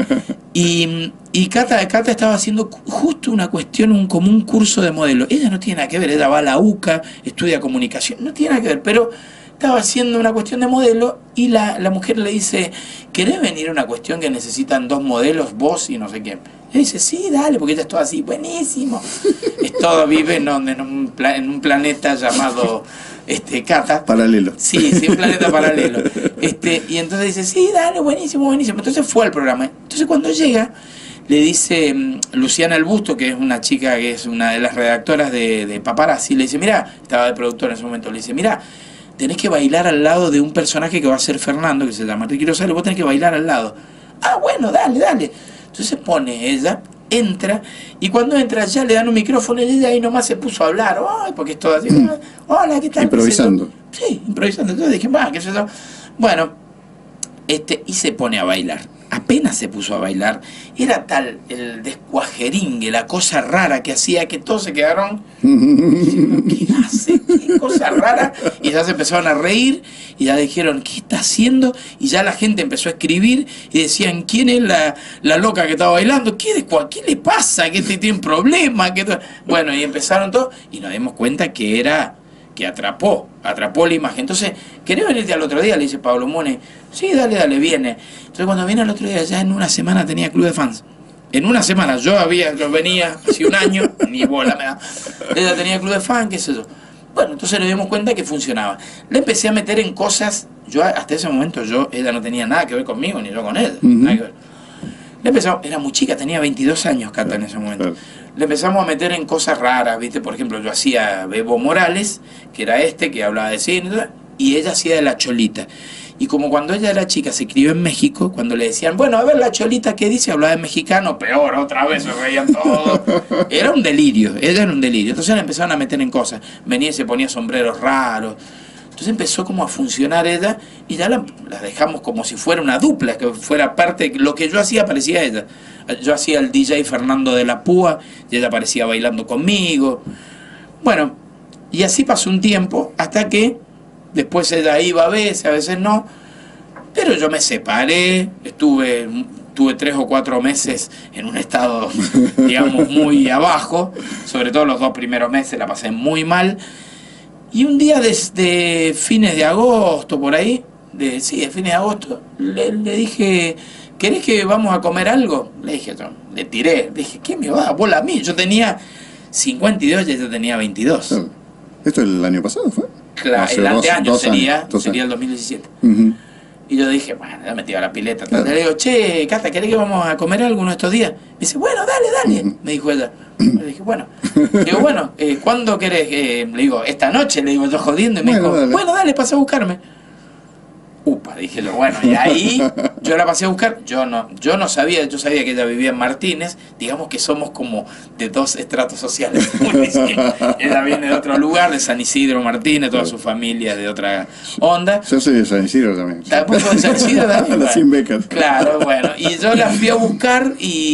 y, y Cata, Cata estaba haciendo justo una cuestión, un, como un curso de modelo. Ella no tiene nada que ver, ella va a la UCA, estudia comunicación, no tiene nada que ver, pero estaba haciendo una cuestión de modelo y la, la mujer le dice, ¿querés venir a una cuestión que necesitan dos modelos, vos y no sé quién? Y dice, sí, dale, porque ella es todo así, buenísimo. Es todo, vive en, en, un, pla- en un planeta llamado este, Cata. Paralelo. Sí, sí, un planeta paralelo. Este, y entonces dice, sí, dale, buenísimo, buenísimo. Entonces fue al programa. Entonces cuando llega, le dice mm, Luciana Albusto, que es una chica que es una de las redactoras de, de Paparazzi, le dice, mira, estaba de productora en ese momento, le dice, mira, tenés que bailar al lado de un personaje que va a ser Fernando, que se llama Ricky Rosales, vos tenés que bailar al lado. Ah, bueno, dale, dale. Entonces pone ella, entra, y cuando entra ya le dan un micrófono y ella ahí nomás se puso a hablar, ay, porque es todo así, hola, ¿qué tal? Improvisando. Sí, improvisando. Entonces dije, va, qué sé yo. Bueno, este, y se pone a bailar. A- apenas se puso a bailar, era tal el descuajeringue, la cosa rara que hacía, que todos se quedaron, ¿qué hace? ¿Qué cosa rara? Y ya se empezaron a reír, y ya dijeron, ¿qué está haciendo? Y ya la gente empezó a escribir, y decían, ¿quién es la, la loca que estaba bailando? ¿Qué, descua ¿Qué le pasa? ¿Qué tiene problemas? ¿Qué bueno, y empezaron todos, y nos dimos cuenta que era... que atrapó, atrapó la imagen. Entonces, ¿querés venirte al otro día? Le dice Pablo Mone. Sí, dale, dale, viene. Entonces, cuando viene al otro día, ya en una semana tenía club de fans. En una semana, yo había, yo venía hace un año, ni bola me da. Ella tenía club de fans, qué sé yo. Bueno, entonces nos dimos cuenta que funcionaba. Le empecé a meter en cosas, yo hasta ese momento, yo ella no tenía nada que ver conmigo, ni yo con ella. Uh-huh. Nada que ver. Le empezamos, era muy chica, tenía veintidós años, Cata, claro, en ese momento. Claro. Le empezamos a meter en cosas raras, ¿viste? Por ejemplo, yo hacía Bebo Morales, que era este, que hablaba de cine, y ella hacía de La Cholita. Y como cuando ella era chica, se crió en México, cuando le decían, bueno, a ver La Cholita, ¿qué dice? Hablaba en mexicano, peor, otra vez se reían todos. Era un delirio, ella era un delirio. Entonces le empezaron a meter en cosas. Venía y se ponía sombreros raros. Entonces empezó como a funcionar ella y ya la, la dejamos como si fuera una dupla, que fuera parte, lo que yo hacía parecía a ella. Yo hacía el D J Fernando de la Púa y ella aparecía bailando conmigo. Bueno, y así pasó un tiempo hasta que después ella iba a veces, a veces no, pero yo me separé, estuve, tuve tres o cuatro meses en un estado, digamos, muy abajo, sobre todo los dos primeros meses la pasé muy mal. Y un día desde fines de agosto, por ahí, de, sí, de fines de agosto, le, le dije, ¿querés que vamos a comer algo? Le dije, yo, le tiré, le dije, ¿qué me va a bola a mí? Yo tenía cincuenta y dos y ella tenía veintidós. ¿Esto el año pasado fue? Claro, el anteaño sería, sería el dos mil diecisiete. Uh-huh. Y yo dije, bueno, ya me tiré a la pileta. Claro. Le digo, che, Cata, ¿querés que vamos a comer algo uno de estos días? Me dice, bueno, dale, dale, uh-huh. me dijo ella. Le dije, bueno. Le digo, bueno, eh, ¿cuándo querés? Eh, le digo, esta noche, le digo yo jodiendo. Y me bueno, dijo, dale. bueno, dale, pasa a buscarme. Upa, dije yo, bueno, y ahí yo la pasé a buscar. Yo no, yo no sabía, yo sabía que ella vivía en Martínez. Digamos que somos como de dos estratos sociales. Ella viene de otro lugar, de San Isidro, Martínez, toda su familia de otra onda. Yo soy de San Isidro también. ¿Tampoco de San Isidro también? Bueno, sin becas. Claro, bueno. Y yo la fui a buscar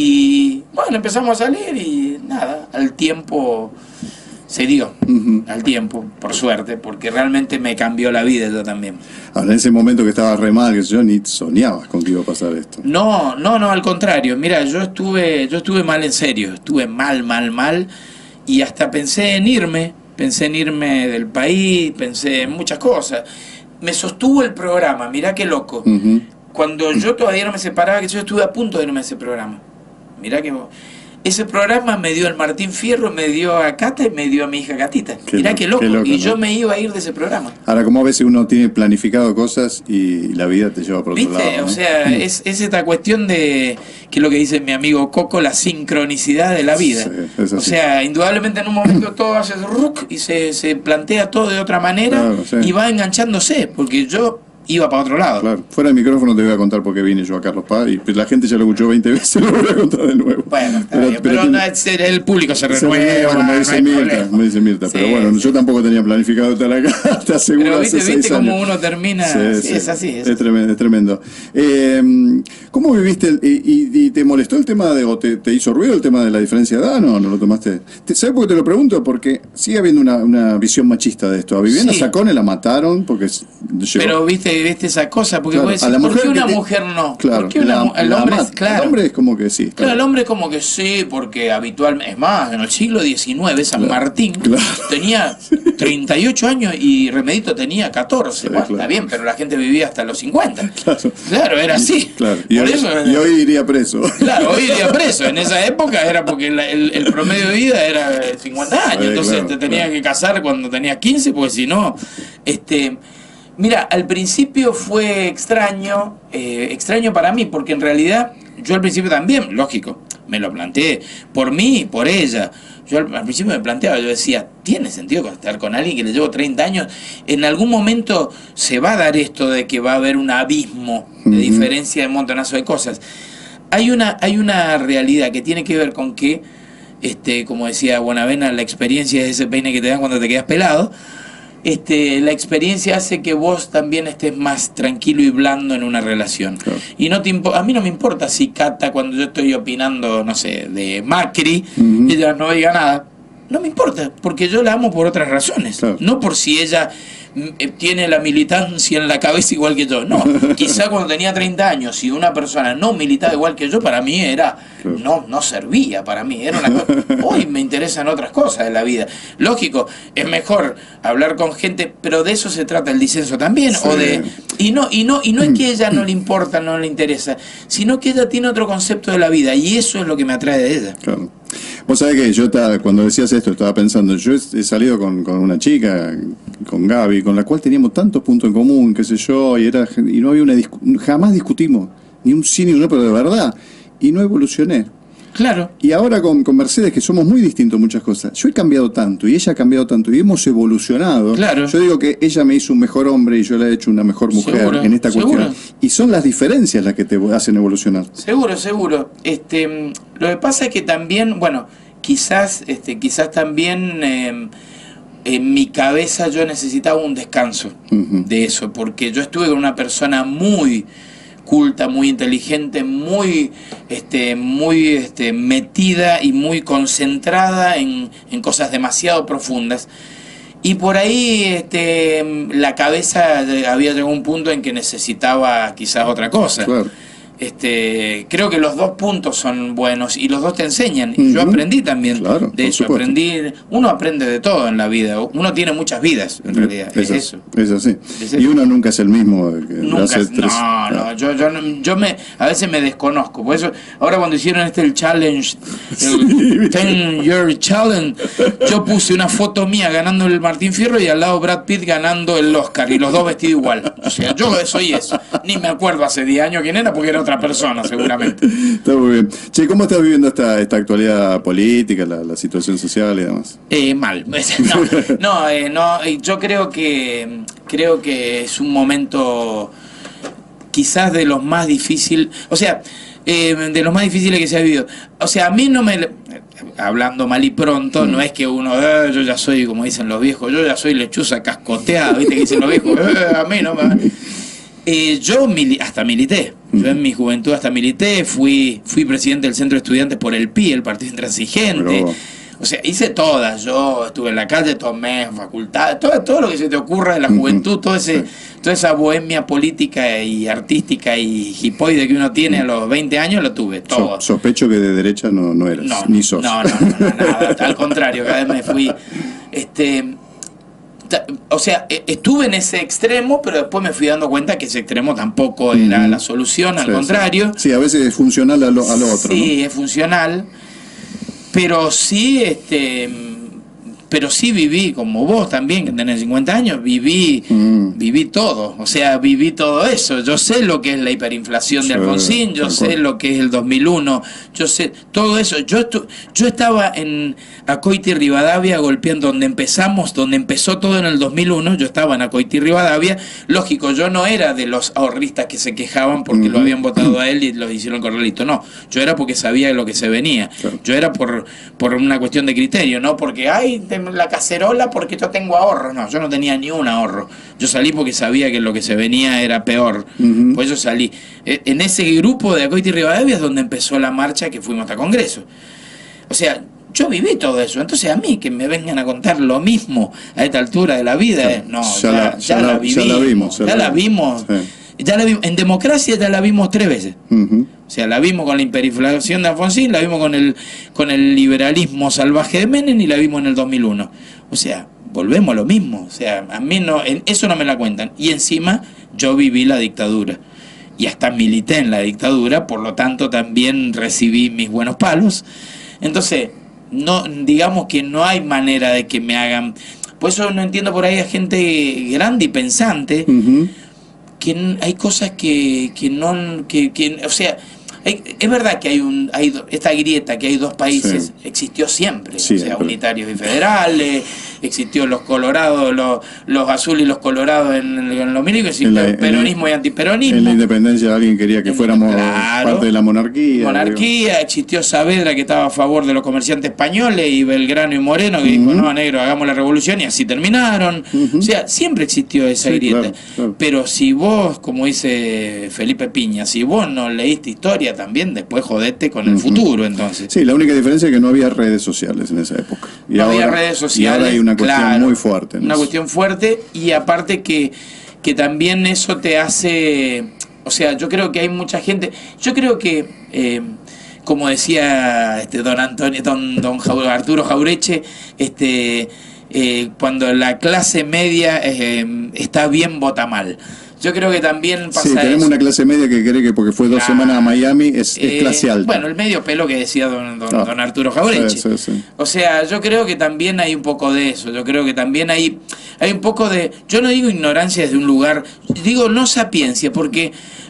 y, bueno, empezamos a salir y nada, al tiempo se dio, uh-huh. al tiempo, por suerte, porque realmente me cambió la vida yo también. Ahora, en ese momento que estabas re mal, que yo ni soñabas con que iba a pasar esto. No, no, no, al contrario. Mira, yo estuve, yo estuve mal en serio, estuve mal, mal, mal, y hasta pensé en irme, pensé en irme del país, pensé en muchas cosas. Me sostuvo el programa, mirá qué loco. Uh-huh. Cuando yo todavía no me separaba, que yo estuve a punto de irme a ese programa. Mirá que... Ese programa me dio el Martín Fierro, me dio a Cata y me dio a mi hija Catita. Qué Mirá qué loco. Qué loco, y ¿no? yo me iba a ir de ese programa. Ahora, como a veces uno tiene planificado cosas y la vida te lleva por otro ¿Viste? lado, ¿no? O sea, es, es esta cuestión de, que es lo que dice mi amigo Coco, la sincronicidad de la vida. Sí, o sea, indudablemente en un momento todo hace ruc y se, se plantea todo de otra manera, claro, sí. y va enganchándose, porque yo... iba para otro lado. Claro, fuera del micrófono te voy a contar por qué vine yo a Carlos Paz y la gente ya lo escuchó veinte veces, lo voy a contar de nuevo. Bueno, está pero, bien, pero, pero no, el público se renueva, se me dice no Mirta, me dice Mirta, sí, pero bueno, sí. yo tampoco tenía planificado estar acá, te aseguro. Pero viste, hace viste seis cómo años. uno termina, sí, sí, sí, es así. Es, es tremendo. Es tremendo. Eh, ¿Cómo viviste el, y, y, y te molestó el tema de, o te, te hizo ruido el tema de la diferencia de edad? No, no lo tomaste. ¿Sabes por qué te lo pregunto? Porque sigue habiendo una, una visión machista de esto. A Viviana sí. Sacone la mataron porque llegó. Pero viste, viste esa cosa. Porque claro, decir, a la ¿por mujer qué una te... mujer no? Claro, ¿Por qué una, la, el, la hombre, mat, claro. el hombre es como que sí. Claro. claro, el hombre es como que sí, porque habitualmente, es más, en el siglo diecinueve San claro, Martín claro. tenía treinta y ocho años y Remedito tenía catorce. Sí, bueno, claro. Está bien, pero la gente vivía hasta los cincuenta. Claro, claro era así. Claro. Y, Por hoy, eso, y hoy iría preso. Claro, hoy iría preso. En esa época era porque el, el, el promedio de vida era cincuenta años. Sí, entonces claro, te tenías claro. que casar cuando tenías quince, porque si no... este Mira, al principio fue extraño, eh, extraño para mí, porque en realidad yo al principio también, lógico, me lo planteé, por mí y por ella. Yo al, al principio me planteaba, yo decía, ¿tiene sentido estar con alguien que le llevo treinta años? En algún momento se va a dar esto de que va a haber un abismo de uh-huh. diferencia de un montonazo de cosas. Hay una, hay una realidad que tiene que ver con que, este, como decía Buenavena, la experiencia es ese peine que te dan cuando te quedas pelado. este, la experiencia hace que vos también estés más tranquilo y blando en una relación. Claro. Y no te a mí no me importa si Cata, cuando yo estoy opinando, no sé, de Macri, uh-huh. ella no diga nada. No me importa, porque yo la amo por otras razones. Claro. No por si ella tiene la militancia en la cabeza igual que yo. No, quizá cuando tenía treinta años, si una persona no militaba igual que yo, para mí era, claro. no, no servía para mí. Era una cosa. Hoy me interesan otras cosas de la vida. Lógico, es mejor hablar con gente, pero de eso se trata el disenso también. Sí. O de y no, y no, y no es que a ella no le importa, no le interesa, sino que ella tiene otro concepto de la vida, y eso es lo que me atrae de ella. Claro. Vos sabés que yo estaba, cuando decías esto, estaba pensando, yo he, he salido con, con una chica, con Gaby, con la cual teníamos tantos puntos en común, qué sé yo, y era y no había una discu jamás discutimos, ni un sí ni un no, pero de verdad, y no evolucioné. Claro. Y ahora con, con Mercedes, que somos muy distintos en muchas cosas, yo he cambiado tanto y ella ha cambiado tanto y hemos evolucionado. Claro. Yo digo que ella me hizo un mejor hombre y yo la he hecho una mejor mujer. ¿Seguro? En esta cuestión. ¿Seguro? Y son las diferencias las que te hacen evolucionar. Seguro, seguro. Este, lo que pasa es que también, bueno, quizás, este, quizás también eh, en mi cabeza yo necesitaba un descanso uh-huh. de eso, porque yo estuve con una persona muy culta, muy inteligente, muy este, muy este, metida y muy concentrada en, en cosas demasiado profundas. Y por ahí este, la cabeza había llegado a un punto en que necesitaba quizás otra cosa. Claro. Este, creo que los dos puntos son buenos y los dos te enseñan. Y uh-huh. yo aprendí también claro, de eso. Aprendí, uno aprende de todo en la vida. Uno tiene muchas vidas, en realidad. Es, es eso. Es así. Es y uno nunca es el mismo. Que nunca. Hace tres... No, no. Yo, yo, yo me, a veces me desconozco. Por eso, ahora cuando hicieron este el challenge, el ten year challenge, yo puse una foto mía ganando el Martín Fierro y al lado Brad Pitt ganando el Oscar. Y los dos vestidos igual. O sea, yo soy eso. Ni me acuerdo hace diez años quién era porque era otra persona, seguramente. Está muy bien. Che, ¿cómo estás viviendo esta, esta actualidad política, la, la situación social y demás? Eh, mal. No, no, eh, no, yo creo que creo que es un momento quizás de los más difíciles, o sea, eh, de los más difíciles que se ha vivido. O sea, a mí no me... Hablando mal y pronto, mm. no es que uno, eh, yo ya soy, como dicen los viejos, yo ya soy lechuza cascoteada, ¿viste que dicen los viejos? Eh, a mí no me... Eh, yo mili hasta milité, yo en mi juventud hasta milité, fui fui presidente del Centro de Estudiantes por el P I, el Partido Intransigente. Pero... O sea, hice todas, yo estuve en la calle, tomé facultad, todo, todo lo que se te ocurra de la juventud, todo ese, toda esa bohemia política y artística y hipoide que uno tiene a los veinte años, lo tuve, todo. So, sospecho que de derecha no, no eras, no, ni sos. No, no, no, no, nada, al contrario, cada vez me fui... este O sea, estuve en ese extremo, pero después me fui dando cuenta que ese extremo tampoco era uh-huh. la solución, al sí, contrario. Sí. sí, a veces es funcional a lo, a lo otro. Sí, ¿no? es funcional, pero sí, este, pero sí viví, como vos también, que tenés cincuenta años, viví, uh-huh. viví todo. O sea, viví todo eso. Yo sé lo que es la hiperinflación sí, de Alfonsín, yo sé cual. lo que es el dos mil uno, yo sé todo eso. Yo, estu yo estaba en Acoiti Rivadavia golpeando donde empezamos, donde empezó todo en el dos mil uno, yo estaba en Acoiti Rivadavia. Lógico, yo no era de los ahorristas que se quejaban porque uh-huh. lo habían votado a él y lo hicieron corralito, no. Yo era porque sabía lo que se venía. Claro. Yo era por, por una cuestión de criterio, no porque, ay, la cacerola porque yo tengo ahorros. No, yo no tenía ni un ahorro. Yo salí porque sabía que lo que se venía era peor. Uh-huh. Pues yo salí. En ese grupo de Acoiti Rivadavia es donde empezó la marcha que fuimos hasta Congreso. O sea, yo viví todo eso. Entonces a mí que me vengan a contar lo mismo a esta altura de la vida, eh, no, ya, ya, la, ya, ya la, la viví, ya la vimos. Ya, ya la vimos. Sí. Ya la vimos. En democracia ya la vimos tres veces. Uh-huh. O sea, la vimos con la hiperinflación de Alfonsín, la vimos con el, con el liberalismo salvaje de Menem y la vimos en el dos mil uno. O sea, volvemos a lo mismo. O sea, a mí no, en eso no me la cuentan. Y encima yo viví la dictadura. Y hasta milité en la dictadura, por lo tanto también recibí mis buenos palos. Entonces, no, digamos que no hay manera de que me hagan... Por eso no entiendo por ahí a gente grande y pensante... Uh-huh. que hay cosas que, que no, que, que, o sea, hay, es verdad que hay un hay esta grieta, que hay dos países, sí. existió siempre, sí, o sea, unitarios y federales, existió los colorados, los, los azules y los colorados en, en los milicos, existió la, peronismo el, y antiperonismo. En la independencia alguien quería que en, fuéramos claro, parte de la monarquía. Monarquía, digamos. Existió Saavedra, que estaba a favor de los comerciantes españoles, y Belgrano y Moreno, que uh-huh. dijo, no, negro, hagamos la revolución, y así terminaron. Uh-huh. O sea, siempre existió esa sí, grieta. Claro, claro. Pero si vos, como dice Felipe Piña, si vos no leíste historia también, después jodete con uh-huh. el futuro, entonces. Sí, la única diferencia es que no había redes sociales en esa época. Y no ahora, había redes sociales. Y ahora hay una cuestión claro, muy fuerte. Una cuestión fuerte, y aparte que, que también eso te hace... O sea, yo creo que hay mucha gente... Yo creo que... Eh, como decía este don Antonio, don, don Arturo Jaureche, este, eh, cuando la clase media eh, está bien, vota mal. Yo creo que también pasa. Sí, tenemos eso. Una clase media que cree que porque fue dos ah, semanas a Miami es, eh, es clase alta. Bueno, el medio pelo que decía don, don, ah, don Arturo Jaureche. Sí, sí, sí. O sea, yo creo que también hay un poco de eso. Yo creo que también hay, hay un poco de. Yo no digo ignorancia desde un lugar, digo no sapiencia, porque,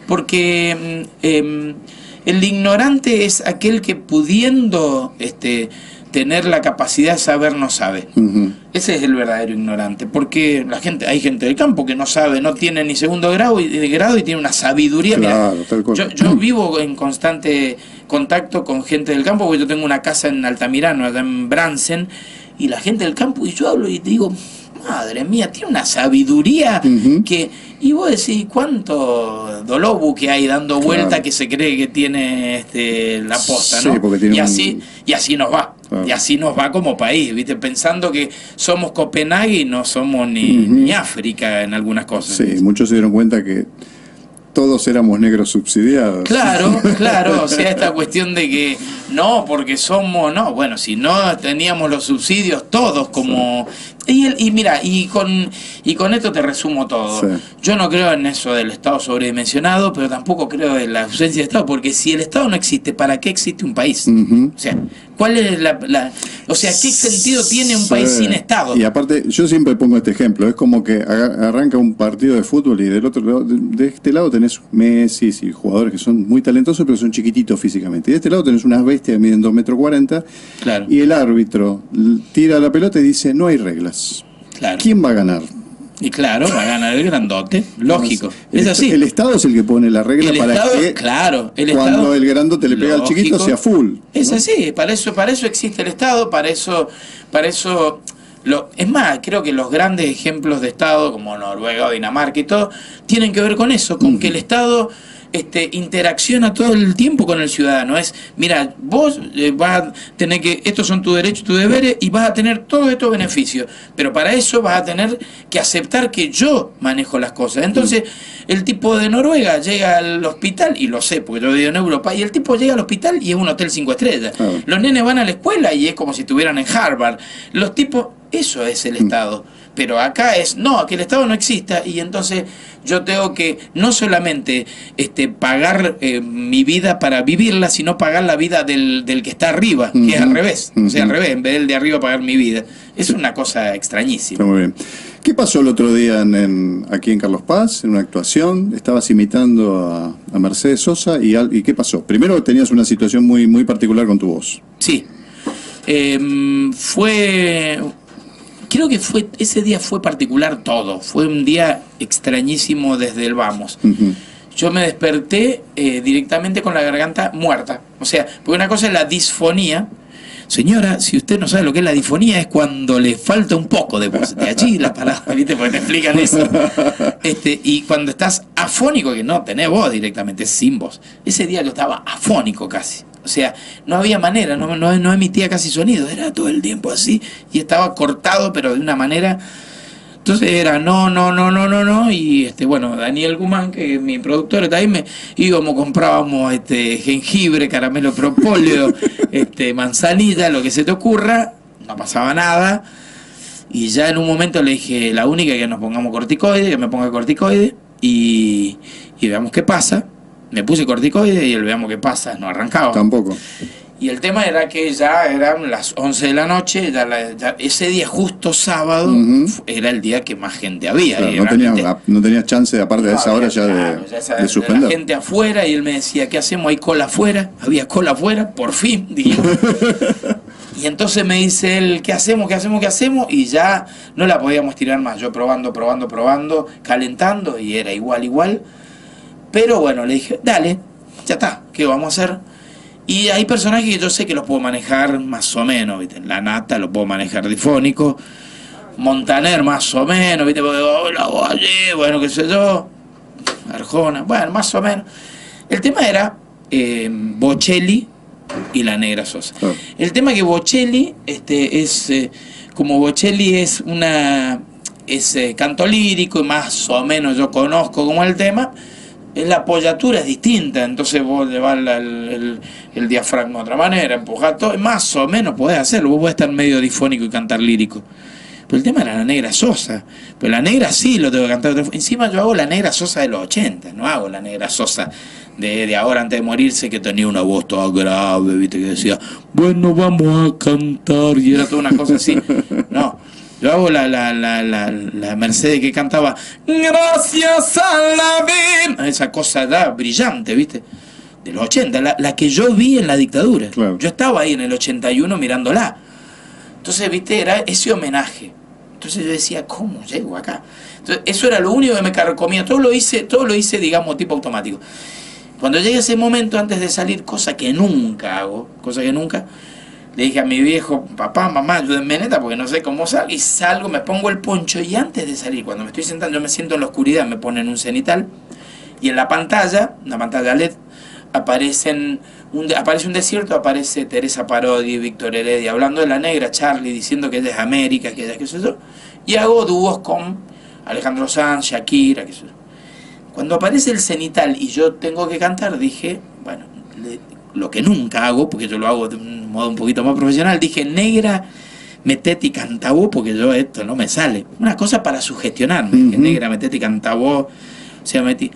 porque eh, el ignorante es aquel que pudiendo este, tener la capacidad de saber no sabe. Uh-huh. Ese es el verdadero ignorante, porque la gente, hay gente del campo que no sabe, no tiene ni segundo grado y, de grado y tiene una sabiduría. Claro, Mira, tal cual. Yo, yo vivo en constante contacto con gente del campo, porque yo tengo una casa en Altamirano, allá en Bransen, y la gente del campo, y yo hablo y digo, madre mía, tiene una sabiduría uh-huh. que... Y vos decís, ¿cuánto dolobu que hay dando vuelta claro. que se cree que tiene este, la posta, sí, ¿no? Porque tiene y, así, un... y así nos va. Claro. Y así nos va como país, ¿viste? Pensando que somos Copenhague y no somos ni, uh-huh. ni África en algunas cosas. Sí, ¿viste? Muchos se dieron cuenta que todos éramos negros subsidiados. Claro, claro, o sea, esta cuestión de que no, porque somos, no, bueno, si no teníamos los subsidios todos como... Sí. Y, el, y mira, y con, y con esto te resumo todo. Sí. Yo no creo en eso del Estado sobredimensionado, pero tampoco creo en la ausencia de Estado, porque si el Estado no existe, ¿para qué existe un país? Uh-huh. O sea, ¿cuál es la, la, o sea, qué sentido tiene un sí. país sin Estado? Y aparte, yo siempre pongo este ejemplo, es como que arranca un partido de fútbol y del otro lado, de, de este lado tenés Messi y jugadores que son muy talentosos, pero son chiquititos físicamente. Y de este lado tenés unas bestias que miden dos metros cuarenta, claro. y el árbitro tira la pelota y dice, no hay reglas. Claro. ¿Quién va a ganar? Y claro, va a ganar el grandote, lógico. El es así. El Estado es el que pone la regla el para estado, que claro, el cuando estado, el grandote le pega lógico, al chiquito sea full. Es ¿no? así, para eso, para eso existe el Estado, para eso, para eso lo, es más, creo que los grandes ejemplos de Estado, como Noruega o Dinamarca y todo, tienen que ver con eso, con uh-huh. que el Estado Este, interacciona todo el tiempo con el ciudadano. Es, mira, vos eh, vas a tener que, estos son tus derechos, tus deberes, y vas a tener todos estos beneficios, pero para eso vas a tener que aceptar que yo manejo las cosas. Entonces, el tipo de Noruega llega al hospital, y lo sé porque yo vivo en Europa, y el tipo llega al hospital y es un hotel cinco estrellas. Ah. Los nenes van a la escuela y es como si estuvieran en Harvard. Los tipos, eso es el Estado. Pero acá es, no, que el Estado no exista, y entonces yo tengo que no solamente este, pagar eh, mi vida para vivirla, sino pagar la vida del, del que está arriba, uh-huh. que es al revés. Uh-huh. O sea, al revés, en vez del de arriba pagar mi vida. Es una cosa extrañísima. Está muy bien. ¿Qué pasó el otro día en, en, aquí en Carlos Paz, en una actuación? Estabas imitando a, a Mercedes Sosa, y, y ¿qué pasó? Primero tenías una situación muy, muy particular con tu voz. Sí. Eh, fue... Creo que fue ese día fue particular todo, fue un día extrañísimo desde el vamos. Uh-huh. Yo me desperté eh, directamente con la garganta muerta, o sea, porque una cosa es la disfonía. Señora, si usted no sabe lo que es la disfonía, es cuando le falta un poco de voz. De allí las palabras, ¿viste? Porque te explican eso. Este, y cuando estás afónico, que no tenés voz directamente, es sin voz. Ese día yo estaba afónico casi. O sea, no había manera, no, no, no emitía casi sonido, era todo el tiempo así, y estaba cortado, pero de una manera... Entonces era no, no, no, no, no, no, y este, bueno, Daniel Guzmán, que es mi productor, está ahí, me íbamos, comprábamos este jengibre, caramelo propóleo, este, manzanilla, lo que se te ocurra, no pasaba nada, y ya en un momento le dije, la única es que nos pongamos corticoide, que me ponga corticoide, y, y veamos qué pasa. Me puse corticoide y el veamos qué pasa, no arrancaba. Tampoco. Y el tema era que ya eran las once de la noche, ya la, ya ese día justo sábado uh-huh. era el día que más gente había. Claro, y no, tenía, no tenías chance, aparte no, de esa hora ya, claro, de, ya esa, de suspender. La gente afuera y él me decía, ¿qué hacemos? Hay cola afuera, había cola afuera, por fin, dijimos. Y entonces me dice él, ¿qué hacemos? ¿Qué hacemos? ¿Qué hacemos? Y ya no la podíamos tirar más, yo probando, probando, probando, calentando y era igual, igual. Pero bueno, le dije, dale, ya está, ¿qué vamos a hacer? Y hay personajes que yo sé que los puedo manejar más o menos, ¿viste? La Nata lo puedo manejar difónico, Montaner más o menos, ¿viste? Porque, oh, la Valle, bueno, qué sé yo, Arjona, bueno, más o menos. El tema era eh, Bocelli y la Negra Sosa. Oh. El tema que Bocelli, este, es, eh, como Bocelli es una, es eh, canto lírico y más o menos yo conozco como el tema, la apoyatura es distinta, entonces vos le vas el, el, el diafragma de otra manera, empujás todo, más o menos podés hacerlo, vos podés estar medio difónico y cantar lírico. Pero el tema era la Negra Sosa, pero la Negra sí lo tengo que cantar. Encima yo hago la Negra Sosa de los ochenta, no hago la Negra Sosa de, de ahora antes de morirse, que tenía una voz toda grave, viste, que decía, bueno, vamos a cantar, y era toda una cosa así. No. Yo hago la, la, la, la, la Mercedes que cantaba gracias a la vida, esa cosa ya brillante, ¿viste? De los ochenta, la, la que yo vi en la dictadura. Claro. Yo estaba ahí en el ochenta y uno mirándola. Entonces, ¿viste? Era ese homenaje. Entonces yo decía, ¿cómo llego acá? Entonces, eso era lo único que me carcomía. Todo lo hice, todo lo hice, digamos, tipo automático. Cuando llegue ese momento antes de salir, cosa que nunca hago, cosa que nunca... Le dije a mi viejo, papá, mamá, ayúdenme neta porque no sé cómo salgo. Y salgo, me pongo el poncho y antes de salir, cuando me estoy sentando, yo me siento en la oscuridad, me ponen un cenital. Y en la pantalla, una pantalla L E D, aparecen un, aparece un desierto, aparece Teresa Parodi, Víctor Heredia, hablando de la Negra, Charlie, diciendo que ella es América, que ella es qué sé yo. Y hago dúos con Alejandro Sanz, Shakira, qué sé yo. Cuando aparece el cenital y yo tengo que cantar, dije, bueno, le, lo que nunca hago, porque yo lo hago de un modo un poquito más profesional, dije, negra, metete y canta vos, porque yo esto no me sale. Una cosa para sugestionarme, uh-huh. que negra, metete y canta vos. O sea, metí.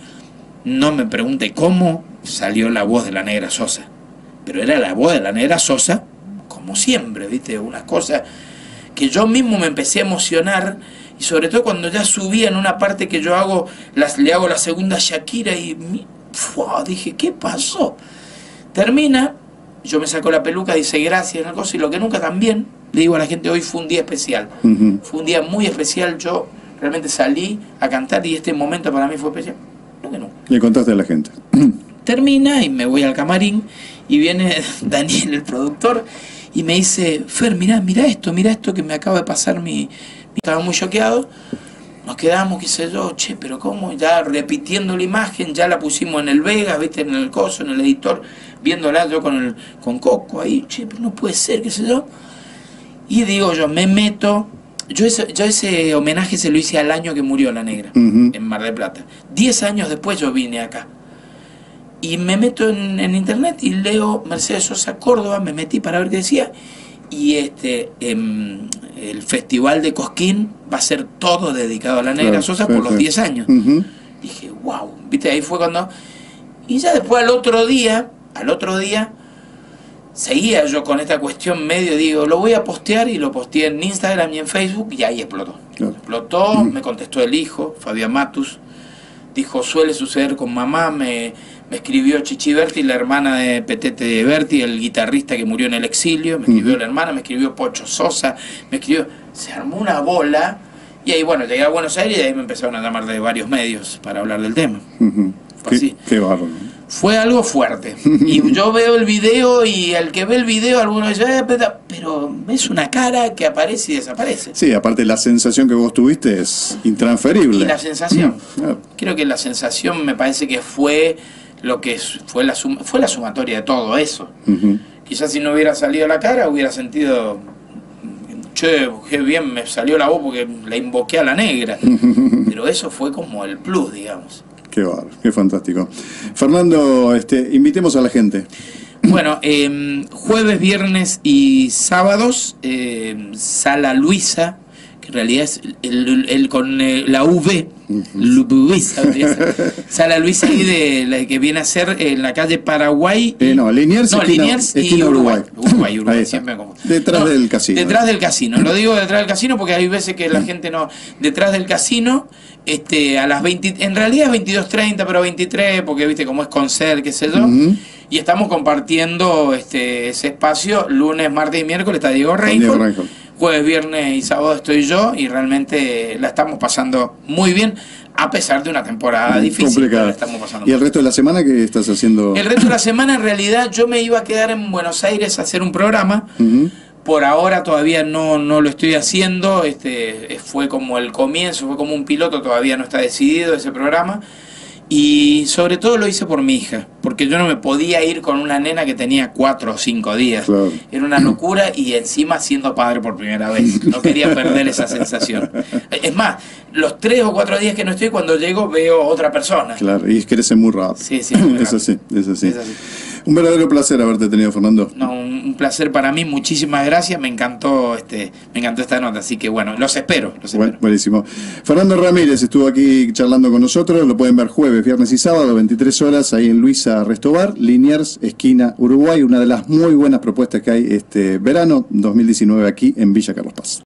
No me pregunte cómo salió la voz de la Negra Sosa, pero era la voz de la Negra Sosa, como siempre, ¿viste? Unas cosas que yo mismo me empecé a emocionar, y sobre todo cuando ya subía en una parte que yo hago, las, le hago la segunda Shakira, y ¡fua! Dije, ¿qué pasó? Termina, yo me saco la peluca, dice gracias, una cosa, y lo que nunca también, le digo a la gente, hoy fue un día especial. Uh-huh. Fue un día muy especial, yo realmente salí a cantar y este momento para mí fue especial. No que nunca. Le contaste a la gente. Termina y me voy al camarín y viene Daniel, el productor, y me dice, Fer, mirá, mirá esto, mirá esto que me acaba de pasar mi... Estaba muy choqueado. Nos quedamos, qué sé yo, che, pero ¿cómo? Ya repitiendo la imagen, ya la pusimos en el Vega, viste, en el coso, en el editor, viéndola yo con el con Coco ahí, che, pero no puede ser, qué sé yo. Y digo yo, me meto, yo ese, yo ese homenaje se lo hice al año que murió la Negra, uh-huh. en Mar del Plata. Diez años después yo vine acá. Y me meto en, en internet y leo Mercedes Sosa Córdoba, me metí para ver qué decía. Y este eh, el Festival de Cosquín va a ser todo dedicado a la Negra claro, Sosa sí, por los diez años. Uh-huh. Dije, wow, viste, ahí fue cuando... Y ya después al otro día, al otro día, seguía yo con esta cuestión medio, digo, lo voy a postear, y lo posteé en Instagram y en Facebook, y ahí explotó. Claro. Explotó, uh-huh. me contestó el hijo, Fabián Matus, dijo, suele suceder con mamá, me... Me escribió Chichi Berti, la hermana de Petete Berti, el guitarrista que murió en el exilio. Me escribió uh-huh. la hermana, me escribió Pocho Sosa, me escribió... Se armó una bola. Y ahí, bueno, llegué a Buenos Aires y ahí me empezaron a llamar de varios medios para hablar del tema. Uh-huh. Fue qué, así. Qué bárbaro. Fue algo fuerte. Y yo veo el video y el que ve el video, algunos dicen, eh, pero es una cara que aparece y desaparece. Sí, aparte la sensación que vos tuviste es intransferible. Y la sensación. Uh-huh. Creo que la sensación me parece que fue... lo que fue la suma, fue la sumatoria de todo eso. Uh-huh. Quizás si no hubiera salido la cara, hubiera sentido, che, qué bien me salió la voz porque la invoqué a la Negra. Uh-huh. Pero eso fue como el plus, digamos. Qué bárbaro, qué fantástico. Fernando, este, invitemos a la gente. Bueno, eh, jueves, viernes y sábados, eh, Sala Luisa, que en realidad es el, el, el con eh, la V, Luisa, Sala Luisa ahí de la que viene a ser en la calle Paraguay. Y, eh, no, Liniers, no, esquina, Liniers esquina y Uruguay. Uruguay, Uruguay, Uruguay siempre como. Detrás no, del casino. Detrás del casino. Lo digo detrás del casino porque hay veces que la gente no. Detrás del casino, este, a las veinte, en realidad es veintidós treinta, pero veintitrés, porque viste cómo es concert, qué sé yo. Uh-huh. Y estamos compartiendo este ese espacio lunes, martes y miércoles está Diego Reinhold. Jueves, viernes y sábado estoy yo y realmente la estamos pasando muy bien, a pesar de una temporada muy difícil. Complicada. La estamos pasando ¿Y el resto de la semana qué estás haciendo? El resto de la semana en realidad yo me iba a quedar en Buenos Aires a hacer un programa. Uh-huh. Por ahora todavía no, no lo estoy haciendo. Este fue como el comienzo, fue como un piloto, todavía no está decidido ese programa. Y sobre todo lo hice por mi hija, porque yo no me podía ir con una nena que tenía cuatro o cinco días. Claro. Era una locura y encima siendo padre por primera vez. No quería perder esa sensación. Es más, los tres o cuatro días que no estoy, cuando llego veo otra persona. Claro, y crece muy rápido. Sí, sí. Muy es así, es así. Es así. Un verdadero placer haberte tenido, Fernando. No, un, un placer para mí, muchísimas gracias, me encantó este, me encantó esta nota, así que bueno, los espero, los espero. Bueno, buenísimo. Fernando Ramírez estuvo aquí charlando con nosotros, lo pueden ver jueves, viernes y sábado, veintitrés horas, ahí en Luisa Restobar, Liniers, esquina Uruguay, una de las muy buenas propuestas que hay este verano dos mil diecinueve aquí en Villa Carlos Paz.